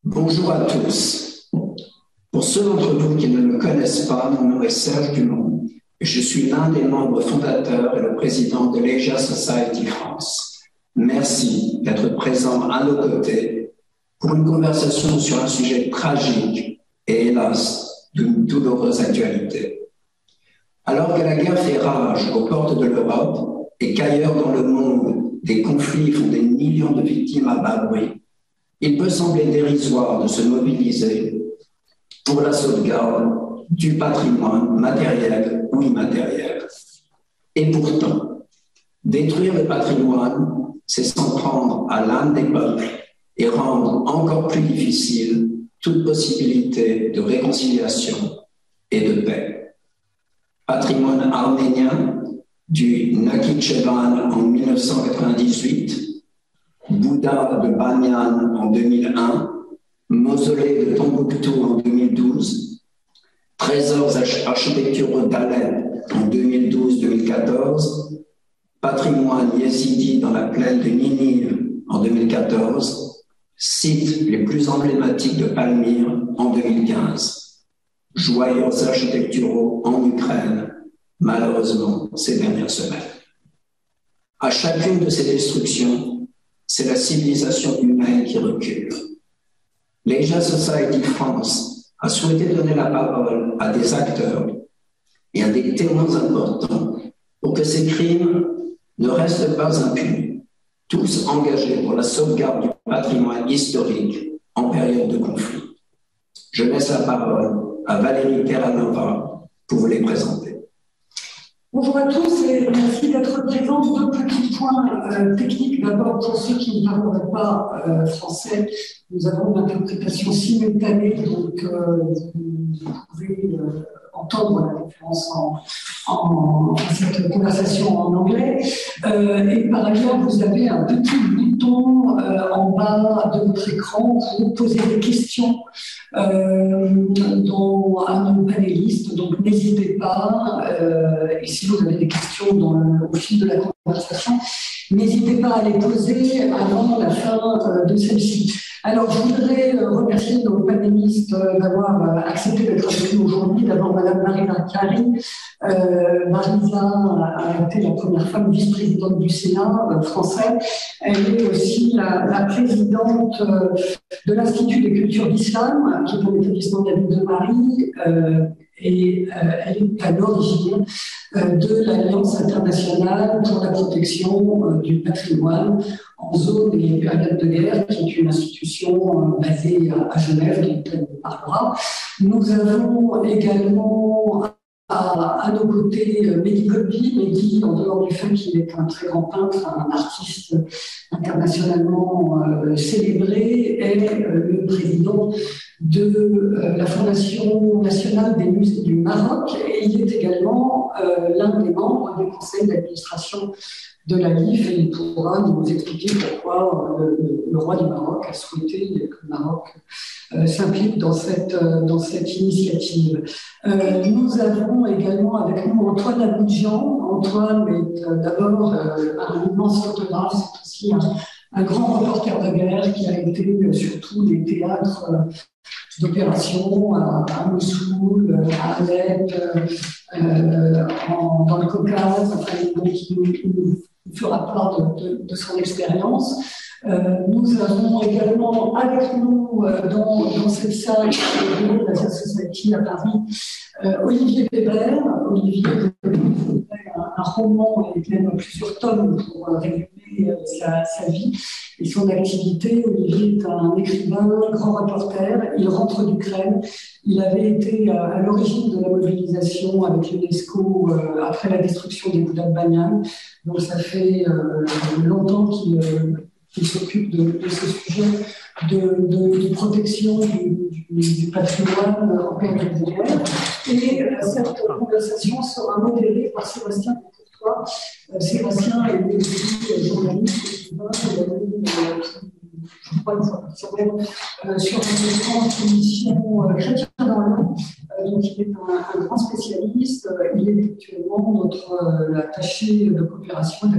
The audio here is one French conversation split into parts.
Bonjour à tous. Pour ceux d'entre vous qui ne me connaissent pas, mon nom est Serge Dumont et je suis l'un des membres fondateurs et le président de l'Asia Society France. Merci d'être présent à nos côtés pour une conversation sur un sujet tragique et hélas d'une douloureuse actualité. Alors que la guerre fait rage aux portes de l'Europe et qu'ailleurs dans le monde, des conflits font des millions de victimes à bas bruit, il peut sembler dérisoire de se mobiliser pour la sauvegarde du patrimoine matériel ou immatériel. Et pourtant, détruire le patrimoine, c'est s'en prendre à l'âme des peuples et rendre encore plus difficile toute possibilité de réconciliation et de paix. Patrimoine arménien du Nakhichevan en 1998, Bouddha de Banyan en 2001, mausolée de Tombouctou en 2012, trésors architecturaux d'Alep en 2012-2014, patrimoine yézidi dans la plaine de Ninive en 2014, sites les plus emblématiques de Palmyre en 2015, joyaux architecturaux en Ukraine, malheureusement ces dernières semaines. À chacune de ces destructions, c'est la civilisation humaine qui recule. L'Asia Society France a souhaité donner la parole à des acteurs et à des témoins importants pour que ces crimes ne restent pas impunis, tous engagés pour la sauvegarde du patrimoine historique en période de conflit. Je laisse la parole à Valérie Terranova pour vous les présenter. Bonjour à tous et merci d'être présents. Deux petits points techniques. D'abord, pour ceux qui ne parleraient pas français, nous avons une interprétation simultanée, donc vous pouvez entendre la référence en cette conversation en anglais. Et par ailleurs, vous avez un petit bouton en bas de votre écran pour poser des questions à nos panélistes. Donc n'hésitez pas. Et si vous avez des questions au fil de la conversation, n'hésitez pas à les poser avant la fin de celle-ci. Alors, je voudrais remercier nos panélistes d'avoir accepté d'être avec nous aujourd'hui. D'abord, Madame Marisa Chiari. Marisa a été la première femme vice-présidente du Sénat français. Elle est aussi la présidente de l'Institut des cultures d'Islam, qui est un établissement de la ville de Paris. Et elle est à l'origine de l'Alliance internationale pour la protection du patrimoine en zone et période de guerre, qui est une institution basée à Genève, dont elle parlera. Nous avons également à nos côtés Mehdi Kolbi. Mehdi, en dehors du fait qu'il est un très grand peintre, un artiste internationalement célébré, est le président de la Fondation nationale des musées du Maroc, et il est également l'un des membres du conseil d'administration de la LIF, et il pourra nous expliquer pourquoi le roi du Maroc a souhaité que le Maroc s'implique dans cette initiative. Nous avons également avec nous Antoine Aboudjian. Antoine est d'abord un immense photographe, c'est aussi un grand reporter de guerre qui a été sur tous les théâtres d'opérations à Mossoul, à Alep, dans le Caucase. Enfin, donc, il nous fera part de son expérience. Nous avons également avec nous dans cette salle de l'Asia Society à Paris Olivier Weber. Olivier un roman et même plusieurs tomes pour résumer sa vie et son activité. Olivier est un écrivain, grand reporter. Il rentre d'Ukraine. Il avait été à l'origine de la mobilisation avec l'UNESCO après la destruction des Bouddhas de Banyan. Donc ça fait longtemps qu'il s'occupe de ce sujet de protection du patrimoine en période de guerre. Et cette conversation sera modérée par Sébastien Courtois. Sébastien est aussi journaliste, écrivain, je crois une fois par semaine, sur une émission Chrétien dans l'eau. Donc il est un grand spécialiste. Il est actuellement notre attaché de coopération et d'action culturelle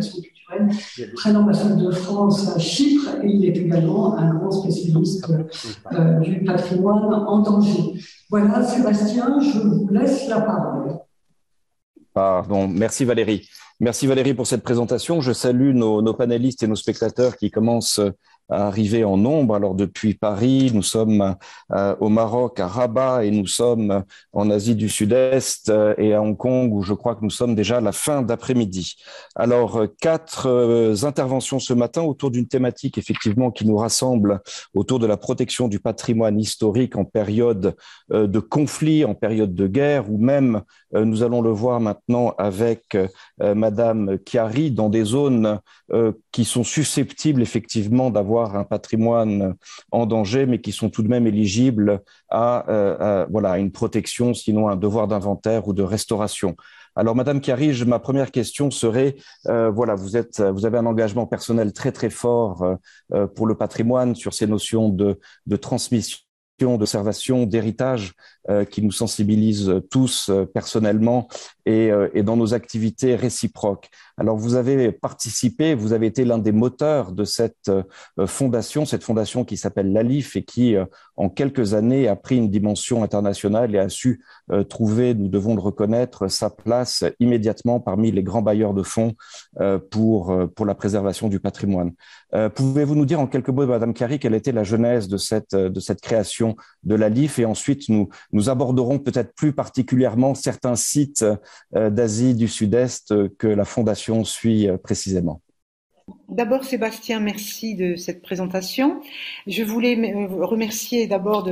contemporaine, près l'ambassade de France à Chypre, et il est également un grand spécialiste du patrimoine en danger. Voilà, Sébastien, je vous laisse la parole. Pardon, merci Valérie. Merci Valérie pour cette présentation. Je salue nos panélistes et nos spectateurs qui commencent à arriver en nombre. Alors depuis Paris, nous sommes au Maroc, à Rabat, et nous sommes en Asie du Sud-Est et à Hong Kong, où je crois que nous sommes déjà à la fin d'après-midi. Alors, 4 interventions ce matin autour d'une thématique effectivement qui nous rassemble autour de la protection du patrimoine historique en période de conflit, en période de guerre, ou même, nous allons le voir maintenant avec Madame Chiari, dans des zones qui sont susceptibles effectivement d'avoir un patrimoine en danger, mais qui sont tout de même éligibles à une protection, sinon un devoir d'inventaire ou de restauration. Alors, Madame Chiari, ma première question serait, vous avez un engagement personnel très très fort pour le patrimoine sur ces notions de transmission, d'observation, d'héritage qui nous sensibilisent tous personnellement et dans nos activités réciproques. Alors, vous avez participé, vous avez été l'un des moteurs de cette fondation qui s'appelle l'ALIF et qui, en quelques années, a pris une dimension internationale et a su trouver, nous devons le reconnaître, sa place immédiatement parmi les grands bailleurs de fonds pour la préservation du patrimoine. Pouvez-vous nous dire en quelques mots, Madame Chiari, quelle était la genèse de cette création de l'ALIF, et ensuite nous aborderons peut-être plus particulièrement certains sites d'Asie du Sud-Est que la Fondation suit précisément. D'abord, Sébastien, merci de cette présentation. Je voulais remercier d'abord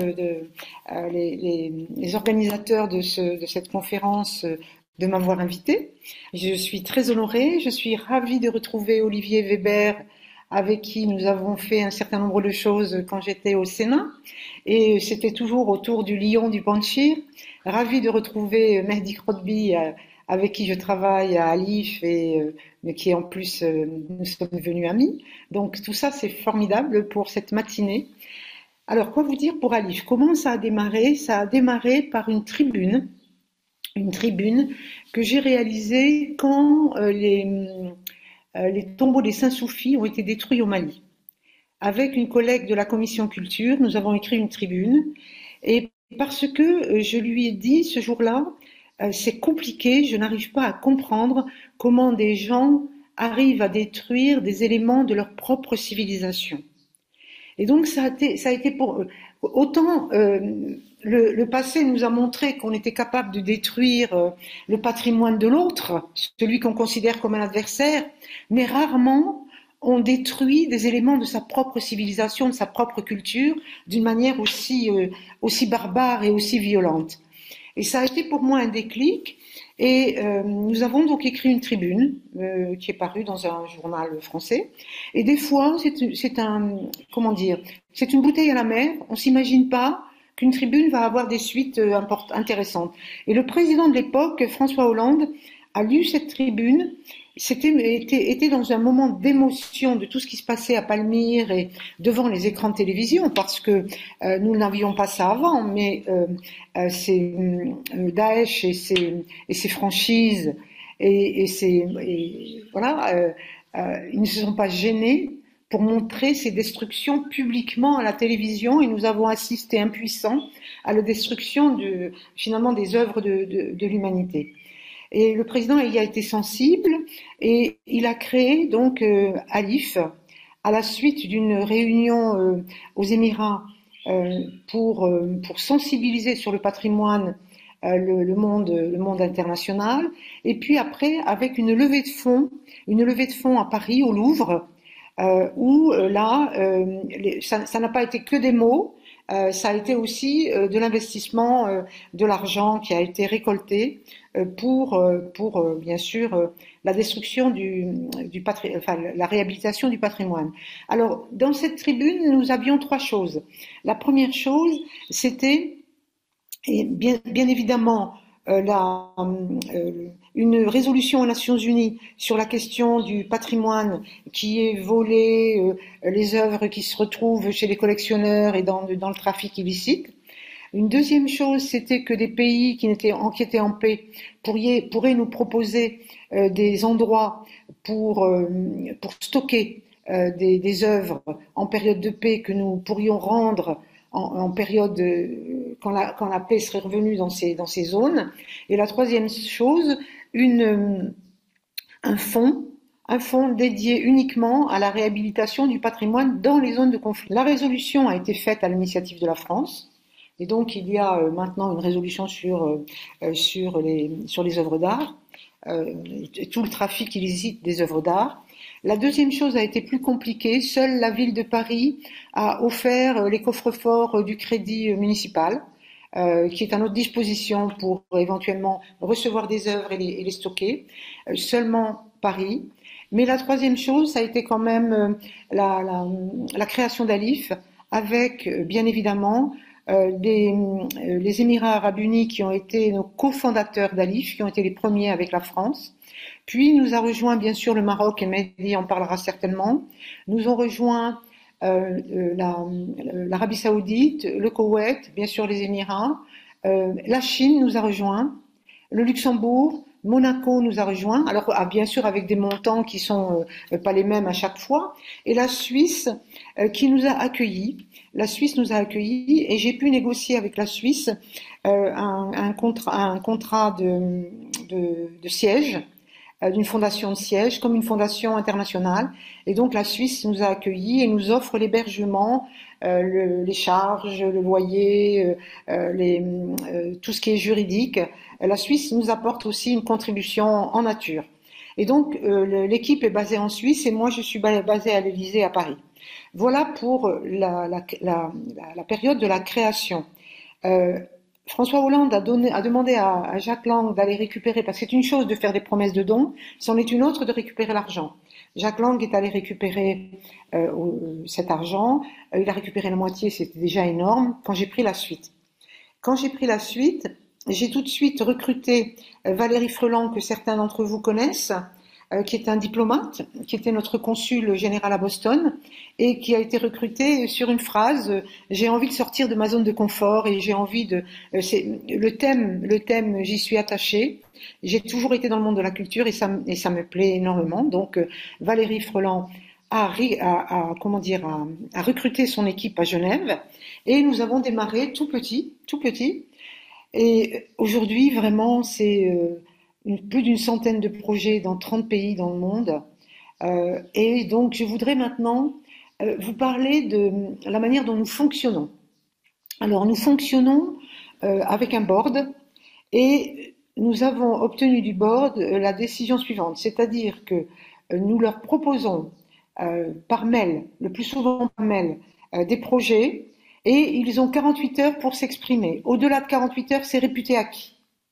les organisateurs de cette conférence de m'avoir invité. Je suis très honorée, je suis ravie de retrouver Olivier Weber, avec qui nous avons fait un certain nombre de choses quand j'étais au Sénat, et c'était toujours autour du lion du Panchir. Ravie de retrouver Mehdi Krodbi, avec qui je travaille à Alif, mais qui en plus, nous sommes devenus amis. Donc tout ça, c'est formidable pour cette matinée. Alors, quoi vous dire pour Alif? Comment ça a démarré? Ça a démarré par une tribune que j'ai réalisée quand les tombeaux des Saints-Soufis ont été détruits au Mali. Avec une collègue de la commission culture, nous avons écrit une tribune, et parce que je lui ai dit ce jour-là, c'est compliqué, je n'arrive pas à comprendre comment des gens arrivent à détruire des éléments de leur propre civilisation. Et donc ça a été pour autant le passé nous a montré qu'on était capable de détruire le patrimoine de l'autre, celui qu'on considère comme un adversaire, mais rarement on détruit des éléments de sa propre civilisation, de sa propre culture, d'une manière aussi barbare et aussi violente. Et ça a été pour moi un déclic, et nous avons donc écrit une tribune qui est parue dans un journal français. Et des fois, c'est une bouteille à la mer. On s'imagine pas qu'une tribune va avoir des suites intéressantes. Et le président de l'époque, François Hollande, a lu cette tribune. Était dans un moment d'émotion de tout ce qui se passait à Palmyre et devant les écrans de télévision, parce que nous n'avions pas ça avant, mais c'est Daesh et ses franchises ils ne se sont pas gênés pour montrer ces destructions publiquement à la télévision, et nous avons assisté impuissants à la destruction finalement des œuvres de l'humanité. Et le président y a été sensible, et il a créé donc Alif à la suite d'une réunion aux Émirats pour sensibiliser sur le patrimoine le monde international, et puis après avec une levée de fonds à Paris au Louvre, où ça n'a pas été que des mots. Ça a été aussi de l'investissement, de l'argent qui a été récolté pour bien sûr la destruction la réhabilitation du patrimoine. Alors, dans cette tribune, nous avions 3 choses. La première chose, c'était bien évidemment une résolution aux Nations Unies sur la question du patrimoine qui est volé, les œuvres qui se retrouvent chez les collectionneurs et dans le trafic illicite. Une deuxième chose, c'était que des pays qui étaient en paix pourraient nous proposer des endroits pour stocker des œuvres en période de paix que nous pourrions rendre en période quand la paix serait revenue dans ces zones. Et la troisième chose, un fonds dédié uniquement à la réhabilitation du patrimoine dans les zones de conflit. La résolution a été faite à l'initiative de la France, et donc il y a maintenant une résolution sur les œuvres d'art, tout le trafic illicite des œuvres d'art. La deuxième chose a été plus compliquée. Seule la ville de Paris a offert les coffres-forts du crédit municipal, qui est à notre disposition pour éventuellement recevoir des œuvres et les stocker. Seulement Paris. Mais la troisième chose, ça a été quand même la création d'Alif, avec bien évidemment les Émirats arabes unis qui ont été nos cofondateurs d'Alif, qui ont été les premiers avec la France. Puis nous a rejoint bien sûr le Maroc, et Mehdi en parlera certainement. Nous ont rejoint l'Arabie Saoudite, le Koweït, bien sûr les Émirats. La Chine nous a rejoint, le Luxembourg, Monaco nous a rejoint, alors bien sûr avec des montants qui sont pas les mêmes à chaque fois, et la Suisse qui nous a accueillis. La Suisse nous a accueillis et j'ai pu négocier avec la Suisse un contrat de siège, d'une fondation de siège, comme une fondation internationale. Et donc la Suisse nous a accueillis et nous offre l'hébergement, les charges, le loyer, tout ce qui est juridique. La Suisse nous apporte aussi une contribution en nature. Et donc l'équipe est basée en Suisse et moi je suis basée à l'Élysée à Paris. Voilà pour la période de la création. François Hollande a demandé à Jack Lang d'aller récupérer, parce que c'est une chose de faire des promesses de dons, c'en est une autre de récupérer l'argent. Jack Lang est allé récupérer cet argent, il a récupéré la moitié, c'était déjà énorme, quand j'ai pris la suite. J'ai tout de suite recruté Valérie Freland, que certains d'entre vous connaissent, qui est un diplomate, qui était notre consul général à Boston, et qui a été recruté sur une phrase j'ai envie de sortir de ma zone de confort et j'ai envie de le thème j'y suis attachée. J'ai toujours été dans le monde de la culture et ça me plaît énormément. Donc Valérie Freland a recruté son équipe à Genève et nous avons démarré tout petit. Et aujourd'hui, vraiment, c'est plus d'une centaine de projets dans 30 pays dans le monde. Et donc, je voudrais maintenant vous parler de la manière dont nous fonctionnons. Alors, nous fonctionnons avec un board et nous avons obtenu du board la décision suivante, c'est-à-dire que nous leur proposons par mail, le plus souvent par mail, des projets et ils ont 48 heures pour s'exprimer. Au-delà de 48 heures, c'est réputé acquis.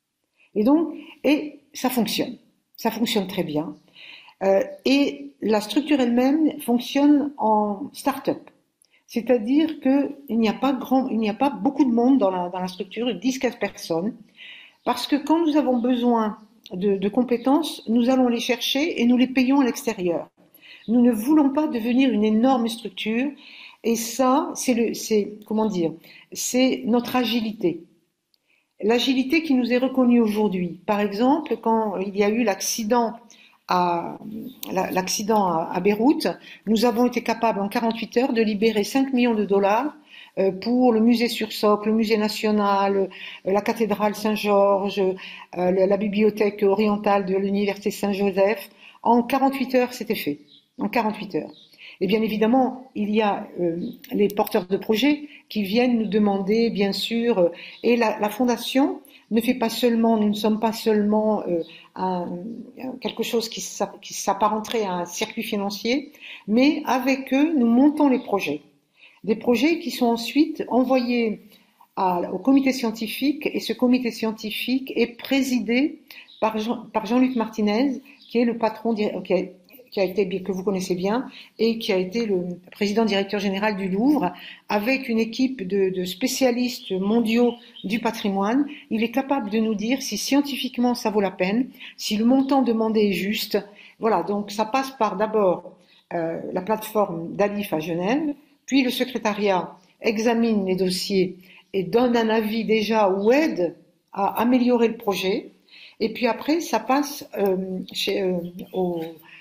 Et ça fonctionne très bien. Et la structure elle-même fonctionne en start-up. C'est-à-dire qu'il n'y a pas beaucoup de monde dans la structure, 10-15 personnes, parce que quand nous avons besoin de compétences, nous allons les chercher et nous les payons à l'extérieur. Nous ne voulons pas devenir une énorme structure, et ça, c'est notre agilité. L'agilité qui nous est reconnue aujourd'hui. Par exemple, quand il y a eu l'accident à Beyrouth, nous avons été capables en 48 heures de libérer 5 millions de dollars pour le musée Sursock, le musée national, la cathédrale Saint-Georges, la bibliothèque orientale de l'université Saint-Joseph. En 48 heures, c'était fait. En 48 heures. Et bien évidemment, il y a les porteurs de projets qui viennent nous demander, bien sûr, et la Fondation ne fait pas seulement, nous ne sommes pas seulement quelque chose qui s'apparenterait à un circuit financier, mais avec eux, nous montons les projets. Des projets qui sont ensuite envoyés au comité scientifique, et ce comité scientifique est présidé par Jean-Luc Martinez, qui est le patron, que vous connaissez bien, et qui a été le président directeur général du Louvre, avec une équipe de spécialistes mondiaux du patrimoine. Il est capable de nous dire si scientifiquement ça vaut la peine, si le montant demandé est juste. Voilà, donc ça passe par d'abord la plateforme d'Alif à Genève, puis le secrétariat examine les dossiers et donne un avis déjà ou aide à améliorer le projet. Et puis après, ça passe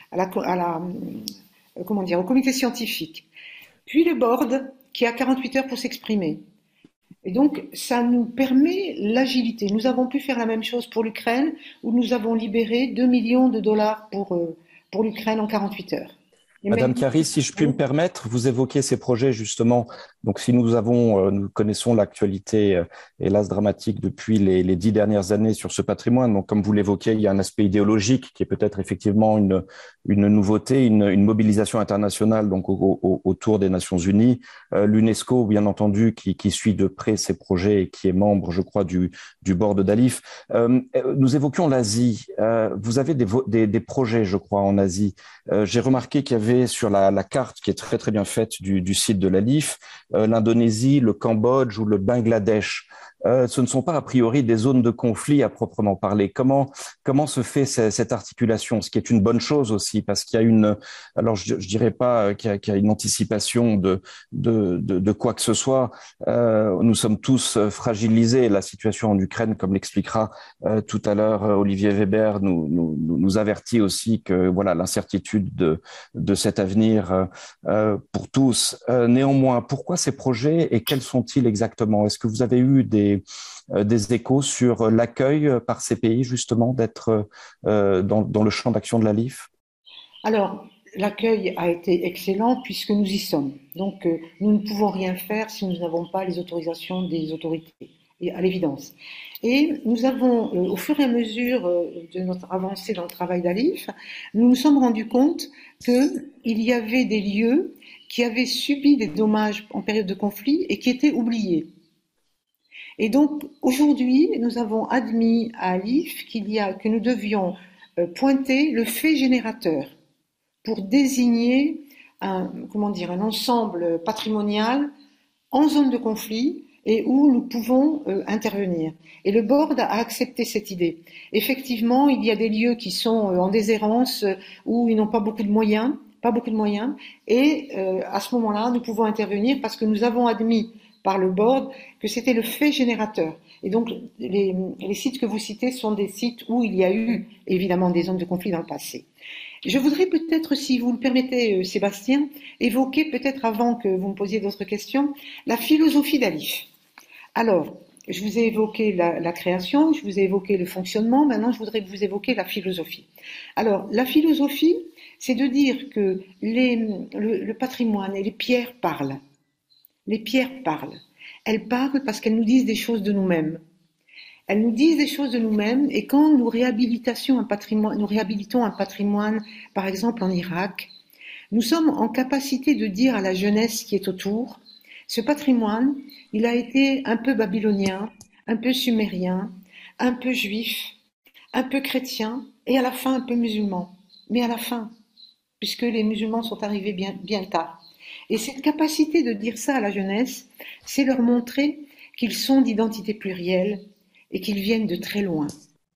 comment dire, au comité scientifique, puis le board qui a 48 heures pour s'exprimer. Et donc, ça nous permet l'agilité. Nous avons pu faire la même chose pour l'Ukraine, où nous avons libéré 2 millions de dollars pour l'Ukraine en 48 heures. Madame Khari, si je puis me permettre, vous évoquez ces projets justement. Donc, si nous connaissons l'actualité, hélas dramatique depuis les 10 dernières années sur ce patrimoine. Donc, comme vous l'évoquez, il y a un aspect idéologique qui est peut-être effectivement une nouveauté, une mobilisation internationale donc autour des Nations Unies. L'UNESCO, bien entendu, qui suit de près ces projets et qui est membre, je crois, du board d'Alif. Nous évoquions l'Asie. Vous avez des projets, je crois, en Asie. J'ai remarqué qu'il y avait sur la carte qui est très très bien faite du site de l'Alif, l'Indonésie, le Cambodge ou le Bangladesh. Ce ne sont pas a priori des zones de conflit à proprement parler. Comment se fait cette articulation, ce qui est une bonne chose aussi, parce qu'il y a alors je dirais pas qu'il y a une anticipation de quoi que ce soit. Nous sommes tous fragilisés. La situation en Ukraine, comme l'expliquera tout à l'heure Olivier Weber, nous avertit aussi que voilà l'incertitude de cet avenir pour tous. Néanmoins, pourquoi ces projets et quels sont-ils exactement? Est-ce que vous avez eu des échos sur l'accueil par ces pays justement d'être dans le champ d'action de l'Alif? Alors, l'accueil a été excellent puisque nous y sommes. Donc, nous ne pouvons rien faire si nous n'avons pas les autorisations des autorités, et à l'évidence. Et nous avons, au fur et à mesure de notre avancée dans le travail d'Alif, nous nous sommes rendus compte qu'il y avait des lieux qui avaient subi des dommages en période de conflit et qui étaient oubliés. Et donc, aujourd'hui, nous avons admis à Alif que nous devions pointer le fait générateur pour désigner un ensemble patrimonial en zone de conflit et où nous pouvons intervenir. Et le board a accepté cette idée. Effectivement, il y a des lieux qui sont en déshérence où ils n'ont pas beaucoup de moyens, et à ce moment-là, nous pouvons intervenir parce que nous avons admis par le board que c'était le fait générateur. Et donc, les sites que vous citez sont des sites où il y a eu évidemment des zones de conflit dans le passé. Je voudrais peut-être, si vous le permettez, Sébastien, évoquer peut-être avant que vous me posiez d'autres questions, la philosophie d'Alif. Alors, je vous ai évoqué la création, je vous ai évoqué le fonctionnement, maintenant je voudrais vous évoquer la philosophie. Alors, la philosophie, c'est de dire que le patrimoine et les pierres parlent. Les pierres parlent. Elles parlent parce qu'elles nous disent des choses de nous-mêmes. Elles nous disent des choses de nous-mêmes et quand nous réhabilitons un patrimoine, par exemple en Irak, nous sommes en capacité de dire à la jeunesse qui est autour, ce patrimoine, il a été un peu babylonien, un peu sumérien, un peu juif, un peu chrétien et à la fin un peu musulman. Mais à la fin, puisque les musulmans sont arrivés bien tard. Et cette capacité de dire ça à la jeunesse, c'est leur montrer qu'ils sont d'identité plurielle et qu'ils viennent de très loin.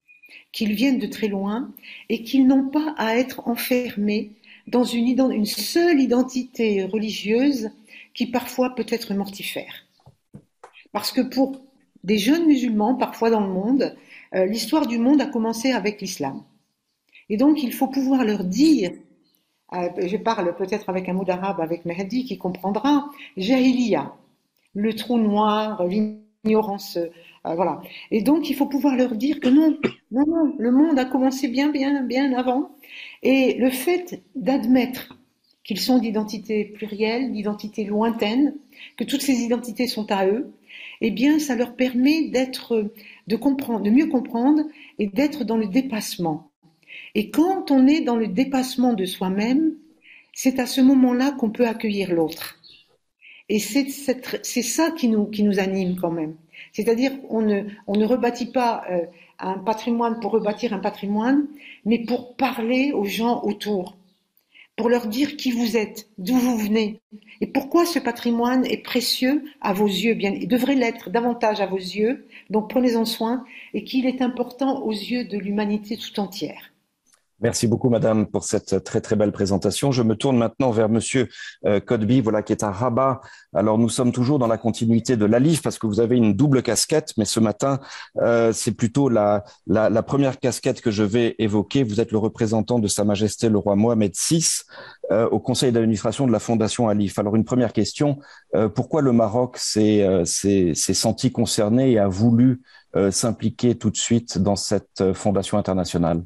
Et qu'ils n'ont pas à être enfermés dans une seule identité religieuse qui parfois peut être mortifère. Parce que pour des jeunes musulmans, parfois dans le monde, l'histoire du monde a commencé avec l'islam. Et donc il faut pouvoir leur dire, je parle peut-être avec un mot d'arabe, avec Mehdi qui comprendra, Jahiliya, le trou noir, l'ignorance, voilà. Et donc il faut pouvoir leur dire que non, le monde a commencé bien avant. Et le fait d'admettre qu'ils sont d'identité plurielle, d'identité lointaine, que toutes ces identités sont à eux, eh bien ça leur permet de mieux comprendre et d'être dans le dépassement. Et quand on est dans le dépassement de soi-même, c'est à ce moment-là qu'on peut accueillir l'autre. Et c'est ça qui nous anime quand même. C'est-à-dire on ne rebâtit pas un patrimoine pour rebâtir un patrimoine, mais pour parler aux gens autour, pour leur dire qui vous êtes, d'où vous venez, et pourquoi ce patrimoine est précieux à vos yeux, il devrait l'être davantage à vos yeux, donc prenez-en soin, et qu'il est important aux yeux de l'humanité tout entière. Merci beaucoup, madame, pour cette très, très belle présentation. Je me tourne maintenant vers monsieur Kotbi, voilà, qui est à Rabat. Alors, nous sommes toujours dans la continuité de l'ALIF parce que vous avez une double casquette, mais ce matin, c'est plutôt la première casquette que je vais évoquer. Vous êtes le représentant de Sa Majesté le roi Mohamed VI au conseil d'administration de la Fondation ALIF. Alors, une première question, pourquoi le Maroc s'est senti concerné et a voulu s'impliquer tout de suite dans cette fondation internationale?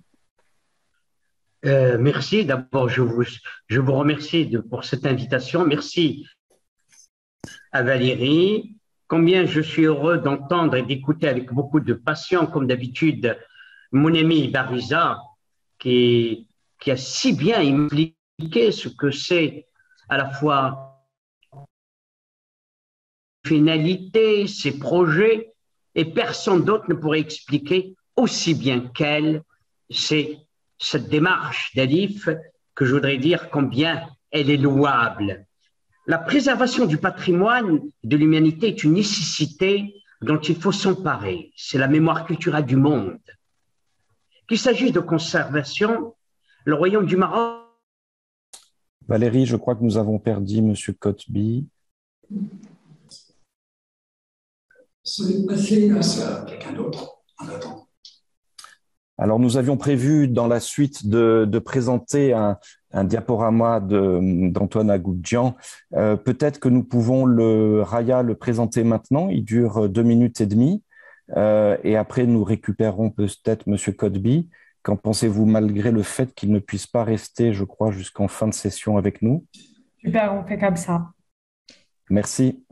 Merci. D'abord, je vous remercie pour cette invitation. Merci à Valérie. Combien je suis heureux d'entendre et d'écouter avec beaucoup de passion, comme d'habitude, mon ami Bariza, qui a si bien expliqué ce que c'est à la fois finalité, ses projets, et personne d'autre ne pourrait expliquer aussi bien qu'elle cette démarche d'Alif, que je voudrais dire combien elle est louable. La préservation du patrimoine de l'humanité est une nécessité dont il faut s'emparer. C'est la mémoire culturelle du monde. Qu'il s'agisse de conservation, le Royaume du Maroc... Valérie, je crois que nous avons perdu monsieur Kotbi. Ça va passer à quelqu'un d'autre en attendant. Alors, nous avions prévu dans la suite de présenter un diaporama d'Antoine Agoudjian. Peut-être que nous pouvons Raya le présenter maintenant. Il dure 2 minutes et demie. Et après, nous récupérons peut-être monsieur Kotbi. Qu'en pensez-vous, malgré le fait qu'il ne puisse pas rester, je crois, jusqu'en fin de session avec nous? Super, on fait comme ça. Merci.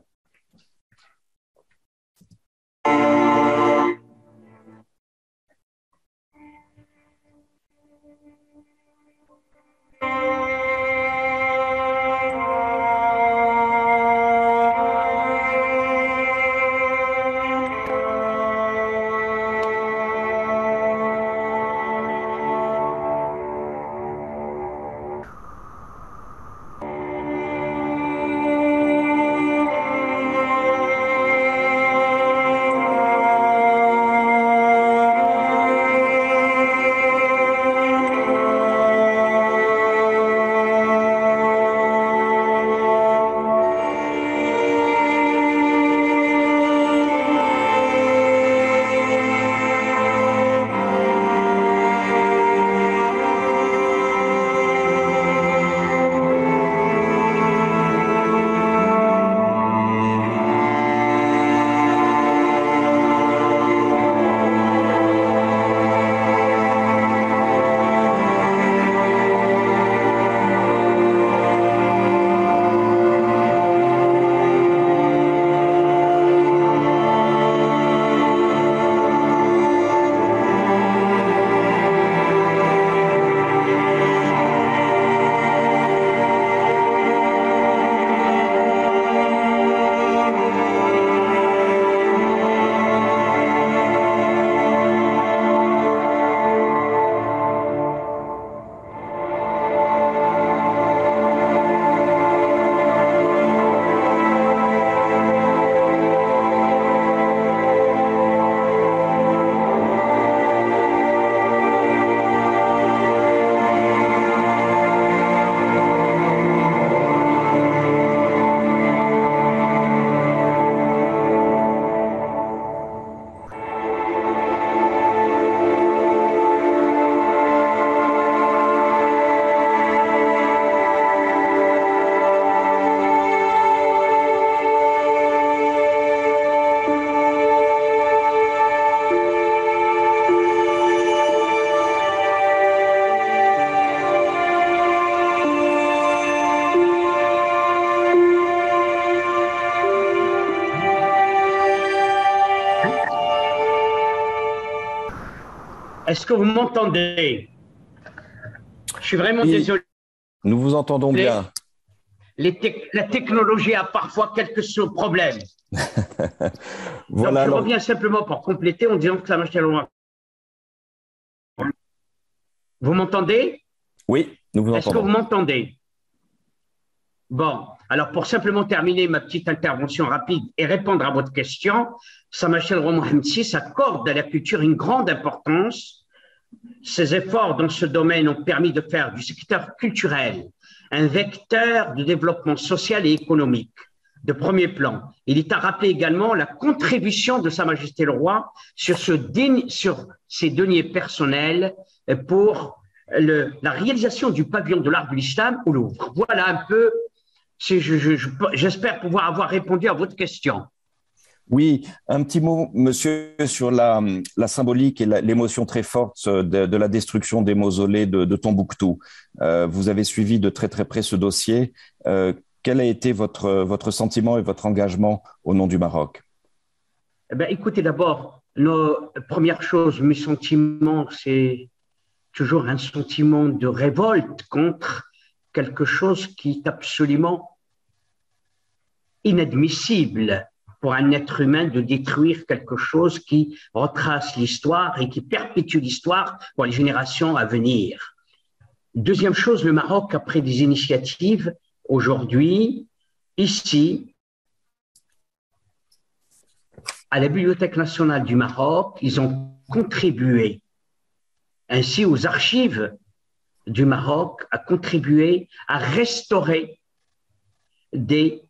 Est-ce que vous m'entendez? Je suis vraiment désolé. Nous vous entendons bien. La technologie a parfois quelques problèmes. Voilà, donc, je reviens simplement pour compléter en disant que ça marche loin. Vous m'entendez? Oui, nous vous entendons. Est-ce que vous m'entendez? Bon, alors pour simplement terminer ma petite intervention rapide et répondre à votre question, Sa Majesté le roi Mohamed VI accorde à la culture une grande importance Ces efforts dans ce domaine ont permis de faire du secteur culturel un vecteur de développement social et économique de premier plan. Il est à rappeler également la contribution de Sa Majesté le Roi sur ses deniers personnels pour la réalisation du pavillon de l'art de l'islam au Louvre. Voilà un peu, j'espère pouvoir avoir répondu à votre question. Oui, un petit mot, monsieur, sur la symbolique et l'émotion très forte de la destruction des mausolées de Tombouctou. Vous avez suivi de très très près ce dossier. Quel a été votre sentiment et votre engagement au nom du Maroc? Écoutez, d'abord, première chose, mes sentiments, c'est toujours un sentiment de révolte contre quelque chose qui est absolument inadmissible pour un être humain de détruire quelque chose qui retrace l'histoire et qui perpétue l'histoire pour les générations à venir. Deuxième chose, le Maroc a pris des initiatives aujourd'hui, ici, à la Bibliothèque nationale du Maroc, ils ont contribué ainsi aux archives du Maroc, à contribuer à restaurer des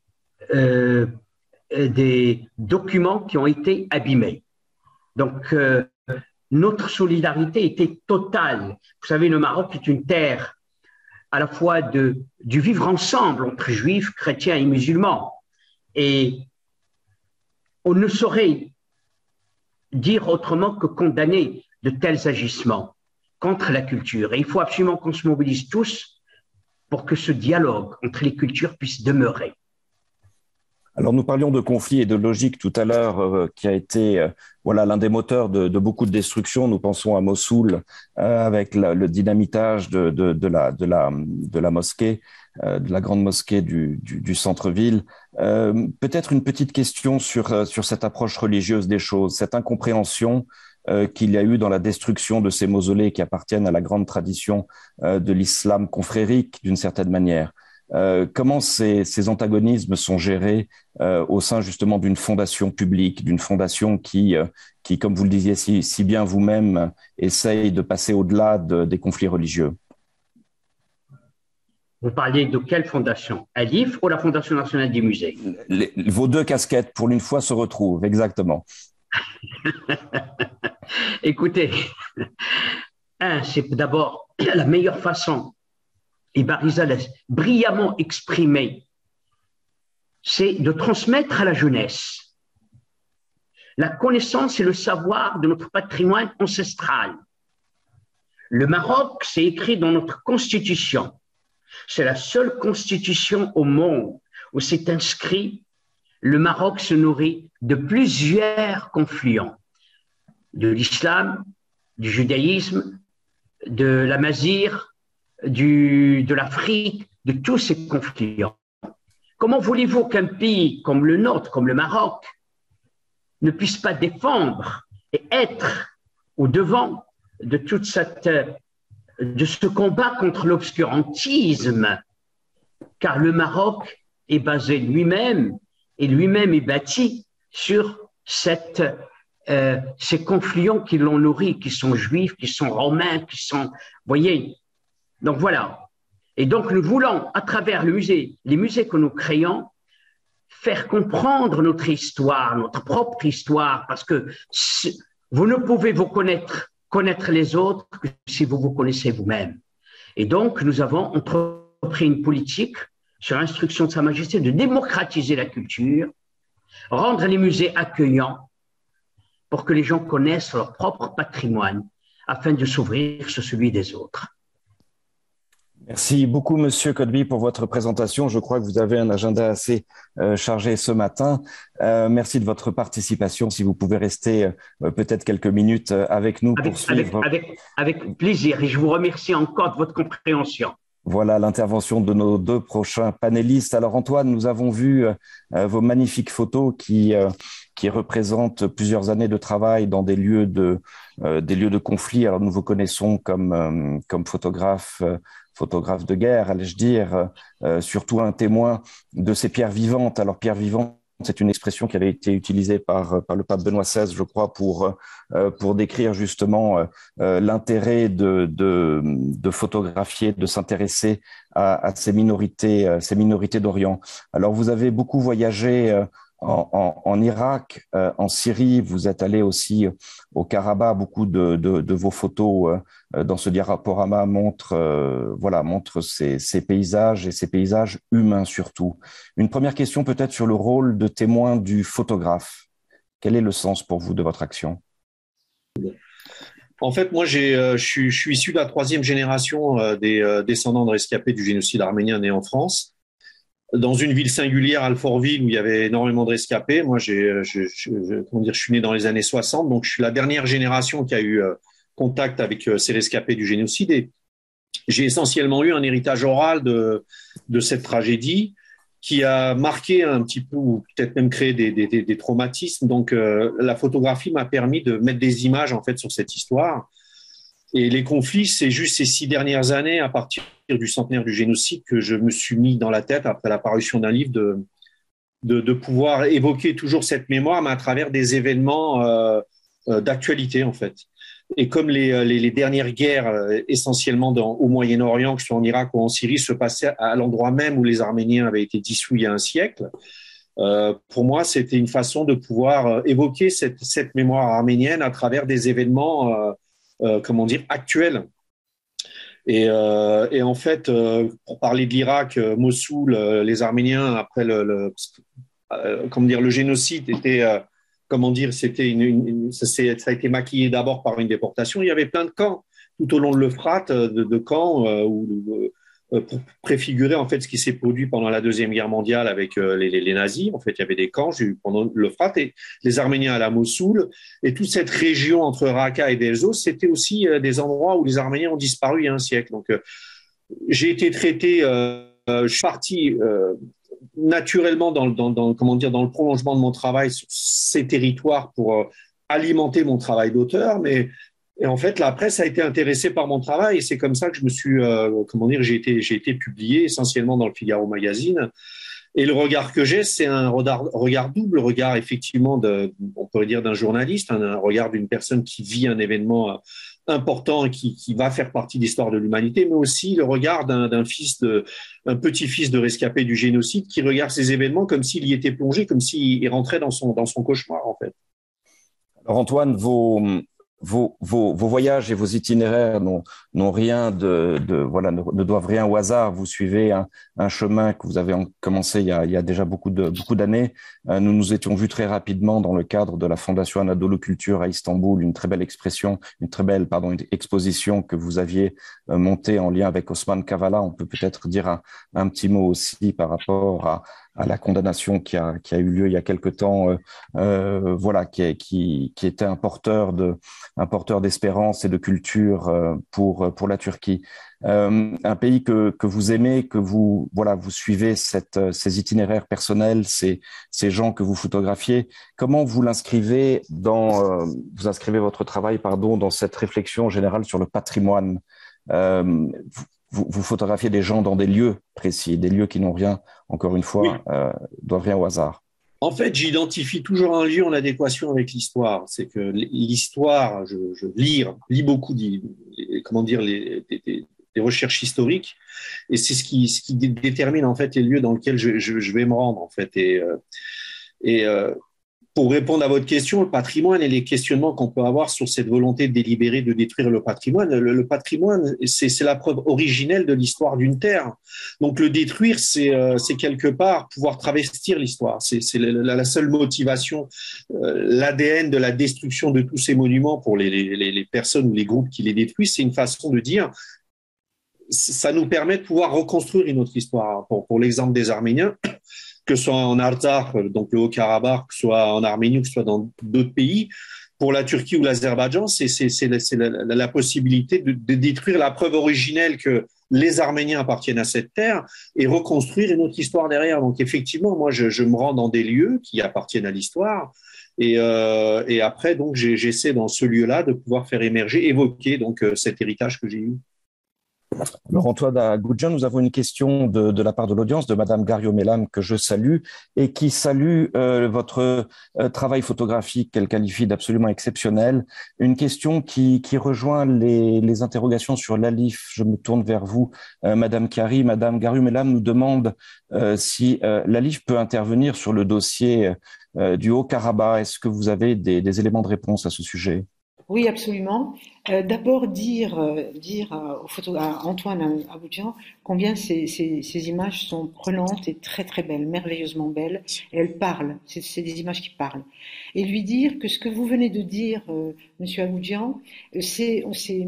documents qui ont été abîmés. Donc, notre solidarité était totale. Vous savez, le Maroc est une terre à la fois du vivre ensemble entre juifs, chrétiens et musulmans. Et on ne saurait dire autrement que condamner de tels agissements contre la culture. Et il faut absolument qu'on se mobilise tous pour que ce dialogue entre les cultures puisse demeurer. Alors, nous parlions de conflit et de logique tout à l'heure, qui a été l'un des moteurs de beaucoup de destruction. Nous pensons à Mossoul avec le dynamitage de la mosquée, de la grande mosquée du centre-ville. Peut-être une petite question sur cette approche religieuse des choses, cette incompréhension qu'il y a eu dans la destruction de ces mausolées qui appartiennent à la grande tradition de l'islam confrérique d'une certaine manière. Comment ces antagonismes sont gérés au sein justement d'une fondation publique, d'une fondation qui, comme vous le disiez si bien vous-même, essaye de passer au-delà des conflits religieux? Vous parliez de quelle fondation? ALIF ou la Fondation nationale des musées? Vos deux casquettes, pour une fois, se retrouvent, exactement. Écoutez, c'est d'abord la meilleure façon, et Bariza l'a brillamment exprimé, c'est de transmettre à la jeunesse la connaissance et le savoir de notre patrimoine ancestral. Le Maroc, c'est écrit dans notre constitution. C'est la seule constitution au monde où c'est inscrit: le Maroc se nourrit de plusieurs confluents, de l'islam, du judaïsme, de la mazir, de l'Afrique, de tous ces confluents. Comment voulez-vous qu'un pays comme le nôtre, comme le Maroc, ne puisse pas défendre et être au devant de de ce combat contre l'obscurantisme? Car le Maroc est basé lui-même et lui-même est bâti sur ces confluents qui l'ont nourri, qui sont juifs, qui sont romains, voyez. Donc voilà. Et donc nous voulons, à travers les musées que nous créons, faire comprendre notre histoire, notre propre histoire, parce que vous ne pouvez connaître les autres que si vous vous connaissez vous-même. Et donc nous avons entrepris une politique, sur instruction de Sa Majesté, de démocratiser la culture, rendre les musées accueillants pour que les gens connaissent leur propre patrimoine afin de s'ouvrir sur celui des autres. Merci beaucoup, Monsieur Codby, pour votre présentation. Je crois que vous avez un agenda assez chargé ce matin. Merci de votre participation. Si vous pouvez rester peut-être quelques minutes avec nous pour suivre. Avec plaisir. Et je vous remercie encore de votre compréhension. Voilà l'intervention de nos deux prochains panélistes. Alors Antoine, nous avons vu vos magnifiques photos qui représentent plusieurs années de travail dans des lieux de conflit. Alors nous vous connaissons comme photographe de guerre, allais-je dire, surtout un témoin de ces pierres vivantes. Alors pierres vivantes c'est une expression qui avait été utilisée par le pape Benoît XVI, je crois, pour décrire justement l'intérêt de photographier, de s'intéresser à ces minorités d'Orient. Alors, vous avez beaucoup voyagé en Irak, en Syrie, vous êtes allé aussi au Karabakh. Beaucoup de vos photos dans ce diaporama montrent ces paysages et ces paysages humains surtout. Une première question peut-être sur le rôle de témoin du photographe. Quel est le sens pour vous de votre action? En fait, moi, je suis issu de la troisième génération des descendants de rescapés du génocide arménien nés en France, dans une ville singulière, Alfortville, où il y avait énormément de rescapés. Moi, je suis né dans les années 60, donc je suis la dernière génération qui a eu contact avec ces rescapés du génocide. Et j'ai essentiellement eu un héritage oral de cette tragédie qui a marqué un petit peu, ou peut-être même créé des traumatismes. Donc, la photographie m'a permis de mettre des images en fait sur cette histoire. Et les conflits, c'est juste ces 6 dernières années, à partir du centenaire du génocide, que je me suis mis dans la tête, après la parution d'un livre, de pouvoir évoquer toujours cette mémoire, mais à travers des événements d'actualité, en fait. Et comme les dernières guerres, essentiellement au Moyen-Orient, que ce soit en Irak ou en Syrie, se passaient à l'endroit même où les Arméniens avaient été dissous il y a un siècle, pour moi, c'était une façon de pouvoir évoquer cette mémoire arménienne à travers des événements actuel. Et en fait, pour parler de l'Irak, Mossoul, les Arméniens après le génocide était ça a été maquillé d'abord par une déportation. Il y avait plein de camps tout au long de l'Euphrate, de camps pour préfigurer en fait ce qui s'est produit pendant la Deuxième Guerre mondiale avec les nazis. En fait, il y avait des camps pendant l'Euphrate, et les Arméniens à la Mossoul, et toute cette région entre Raqqa et Deir ez-Zor, c'était aussi des endroits où les Arméniens ont disparu il y a un siècle. Donc, j'ai été traité, je suis parti naturellement dans le prolongement de mon travail sur ces territoires pour alimenter mon travail d'auteur, et en fait, la presse a été intéressée par mon travail, et c'est comme ça que je me suis, j'ai été publié essentiellement dans le Figaro Magazine. Et le regard que j'ai, c'est un regard double, regard effectivement on pourrait dire d'un journaliste, un regard d'une personne qui vit un événement important et qui va faire partie de l'histoire de l'humanité, mais aussi le regard d'un petit-fils de rescapé du génocide qui regarde ces événements comme s'il y était plongé, comme s'il rentrait dans son cauchemar, en fait. Alors Antoine, vos voyages et vos itinéraires n'ont rien ne doivent rien au hasard. Vous suivez un chemin que vous avez commencé il y a déjà beaucoup d'années. Nous nous étions vus très rapidement dans le cadre de la Fondation Anadolu Culture à Istanbul, une très belle exposition que vous aviez montée en lien avec Osman Kavala. On peut peut-être dire un petit mot aussi par rapport à la condamnation qui a eu lieu il y a quelque temps, qui était un porteur d'espérance et de culture pour la Turquie. Un pays que vous aimez, que vous suivez ces itinéraires personnels, ces gens que vous photographiez. Comment vous inscrivez votre travail, dans cette réflexion générale sur le patrimoine? Vous photographiez des gens dans des lieux précis, des lieux qui n'ont rien, encore une fois, doivent rien au hasard. En fait, j'identifie toujours un lieu en adéquation avec l'histoire. C'est que l'histoire, je lis beaucoup des recherches historiques, et c'est ce qui détermine en fait les lieux dans lesquels je vais me rendre en fait. Et pour répondre à votre question, le patrimoine et les questionnements qu'on peut avoir sur cette volonté délibérée de détruire le patrimoine, le patrimoine, c'est la preuve originelle de l'histoire d'une terre. Donc le détruire, c'est quelque part pouvoir travestir l'histoire. C'est la seule motivation, l'ADN de la destruction de tous ces monuments pour les personnes ou les groupes qui les détruisent, c'est une façon de dire, ça nous permet de pouvoir reconstruire une autre histoire. Pour l'exemple des Arméniens, que ce soit en Artsakh, donc le Haut-Karabakh, que ce soit en Arménie, ou que ce soit dans d'autres pays, pour la Turquie ou l'Azerbaïdjan, c'est la possibilité de détruire la preuve originelle que les Arméniens appartiennent à cette terre et reconstruire une autre histoire derrière. Donc effectivement, moi, je me rends dans des lieux qui appartiennent à l'histoire, et après, donc, j'essaie dans ce lieu-là de pouvoir faire émerger, évoquer donc cet héritage que j'ai eu. Alors, Antoine Agoudjian, nous avons une question de la part de l'audience, de Madame Garriaud-Mellam, que je salue, et qui salue votre travail photographique qu'elle qualifie d'absolument exceptionnel. Une question qui rejoint les interrogations sur l'ALIF. Je me tourne vers vous, Madame Kari. Madame Garriaud-Mellam nous demande si l'ALIF peut intervenir sur le dossier du Haut-Karabakh. Est-ce que vous avez des éléments de réponse à ce sujet? Oui, absolument. D'abord, dire à Antoine Agoudjian combien ces images sont prenantes et très très belles, merveilleusement belles, et elles parlent. C'est des images qui parlent. Et lui dire que ce que vous venez de dire, Monsieur Agoudjian, c'est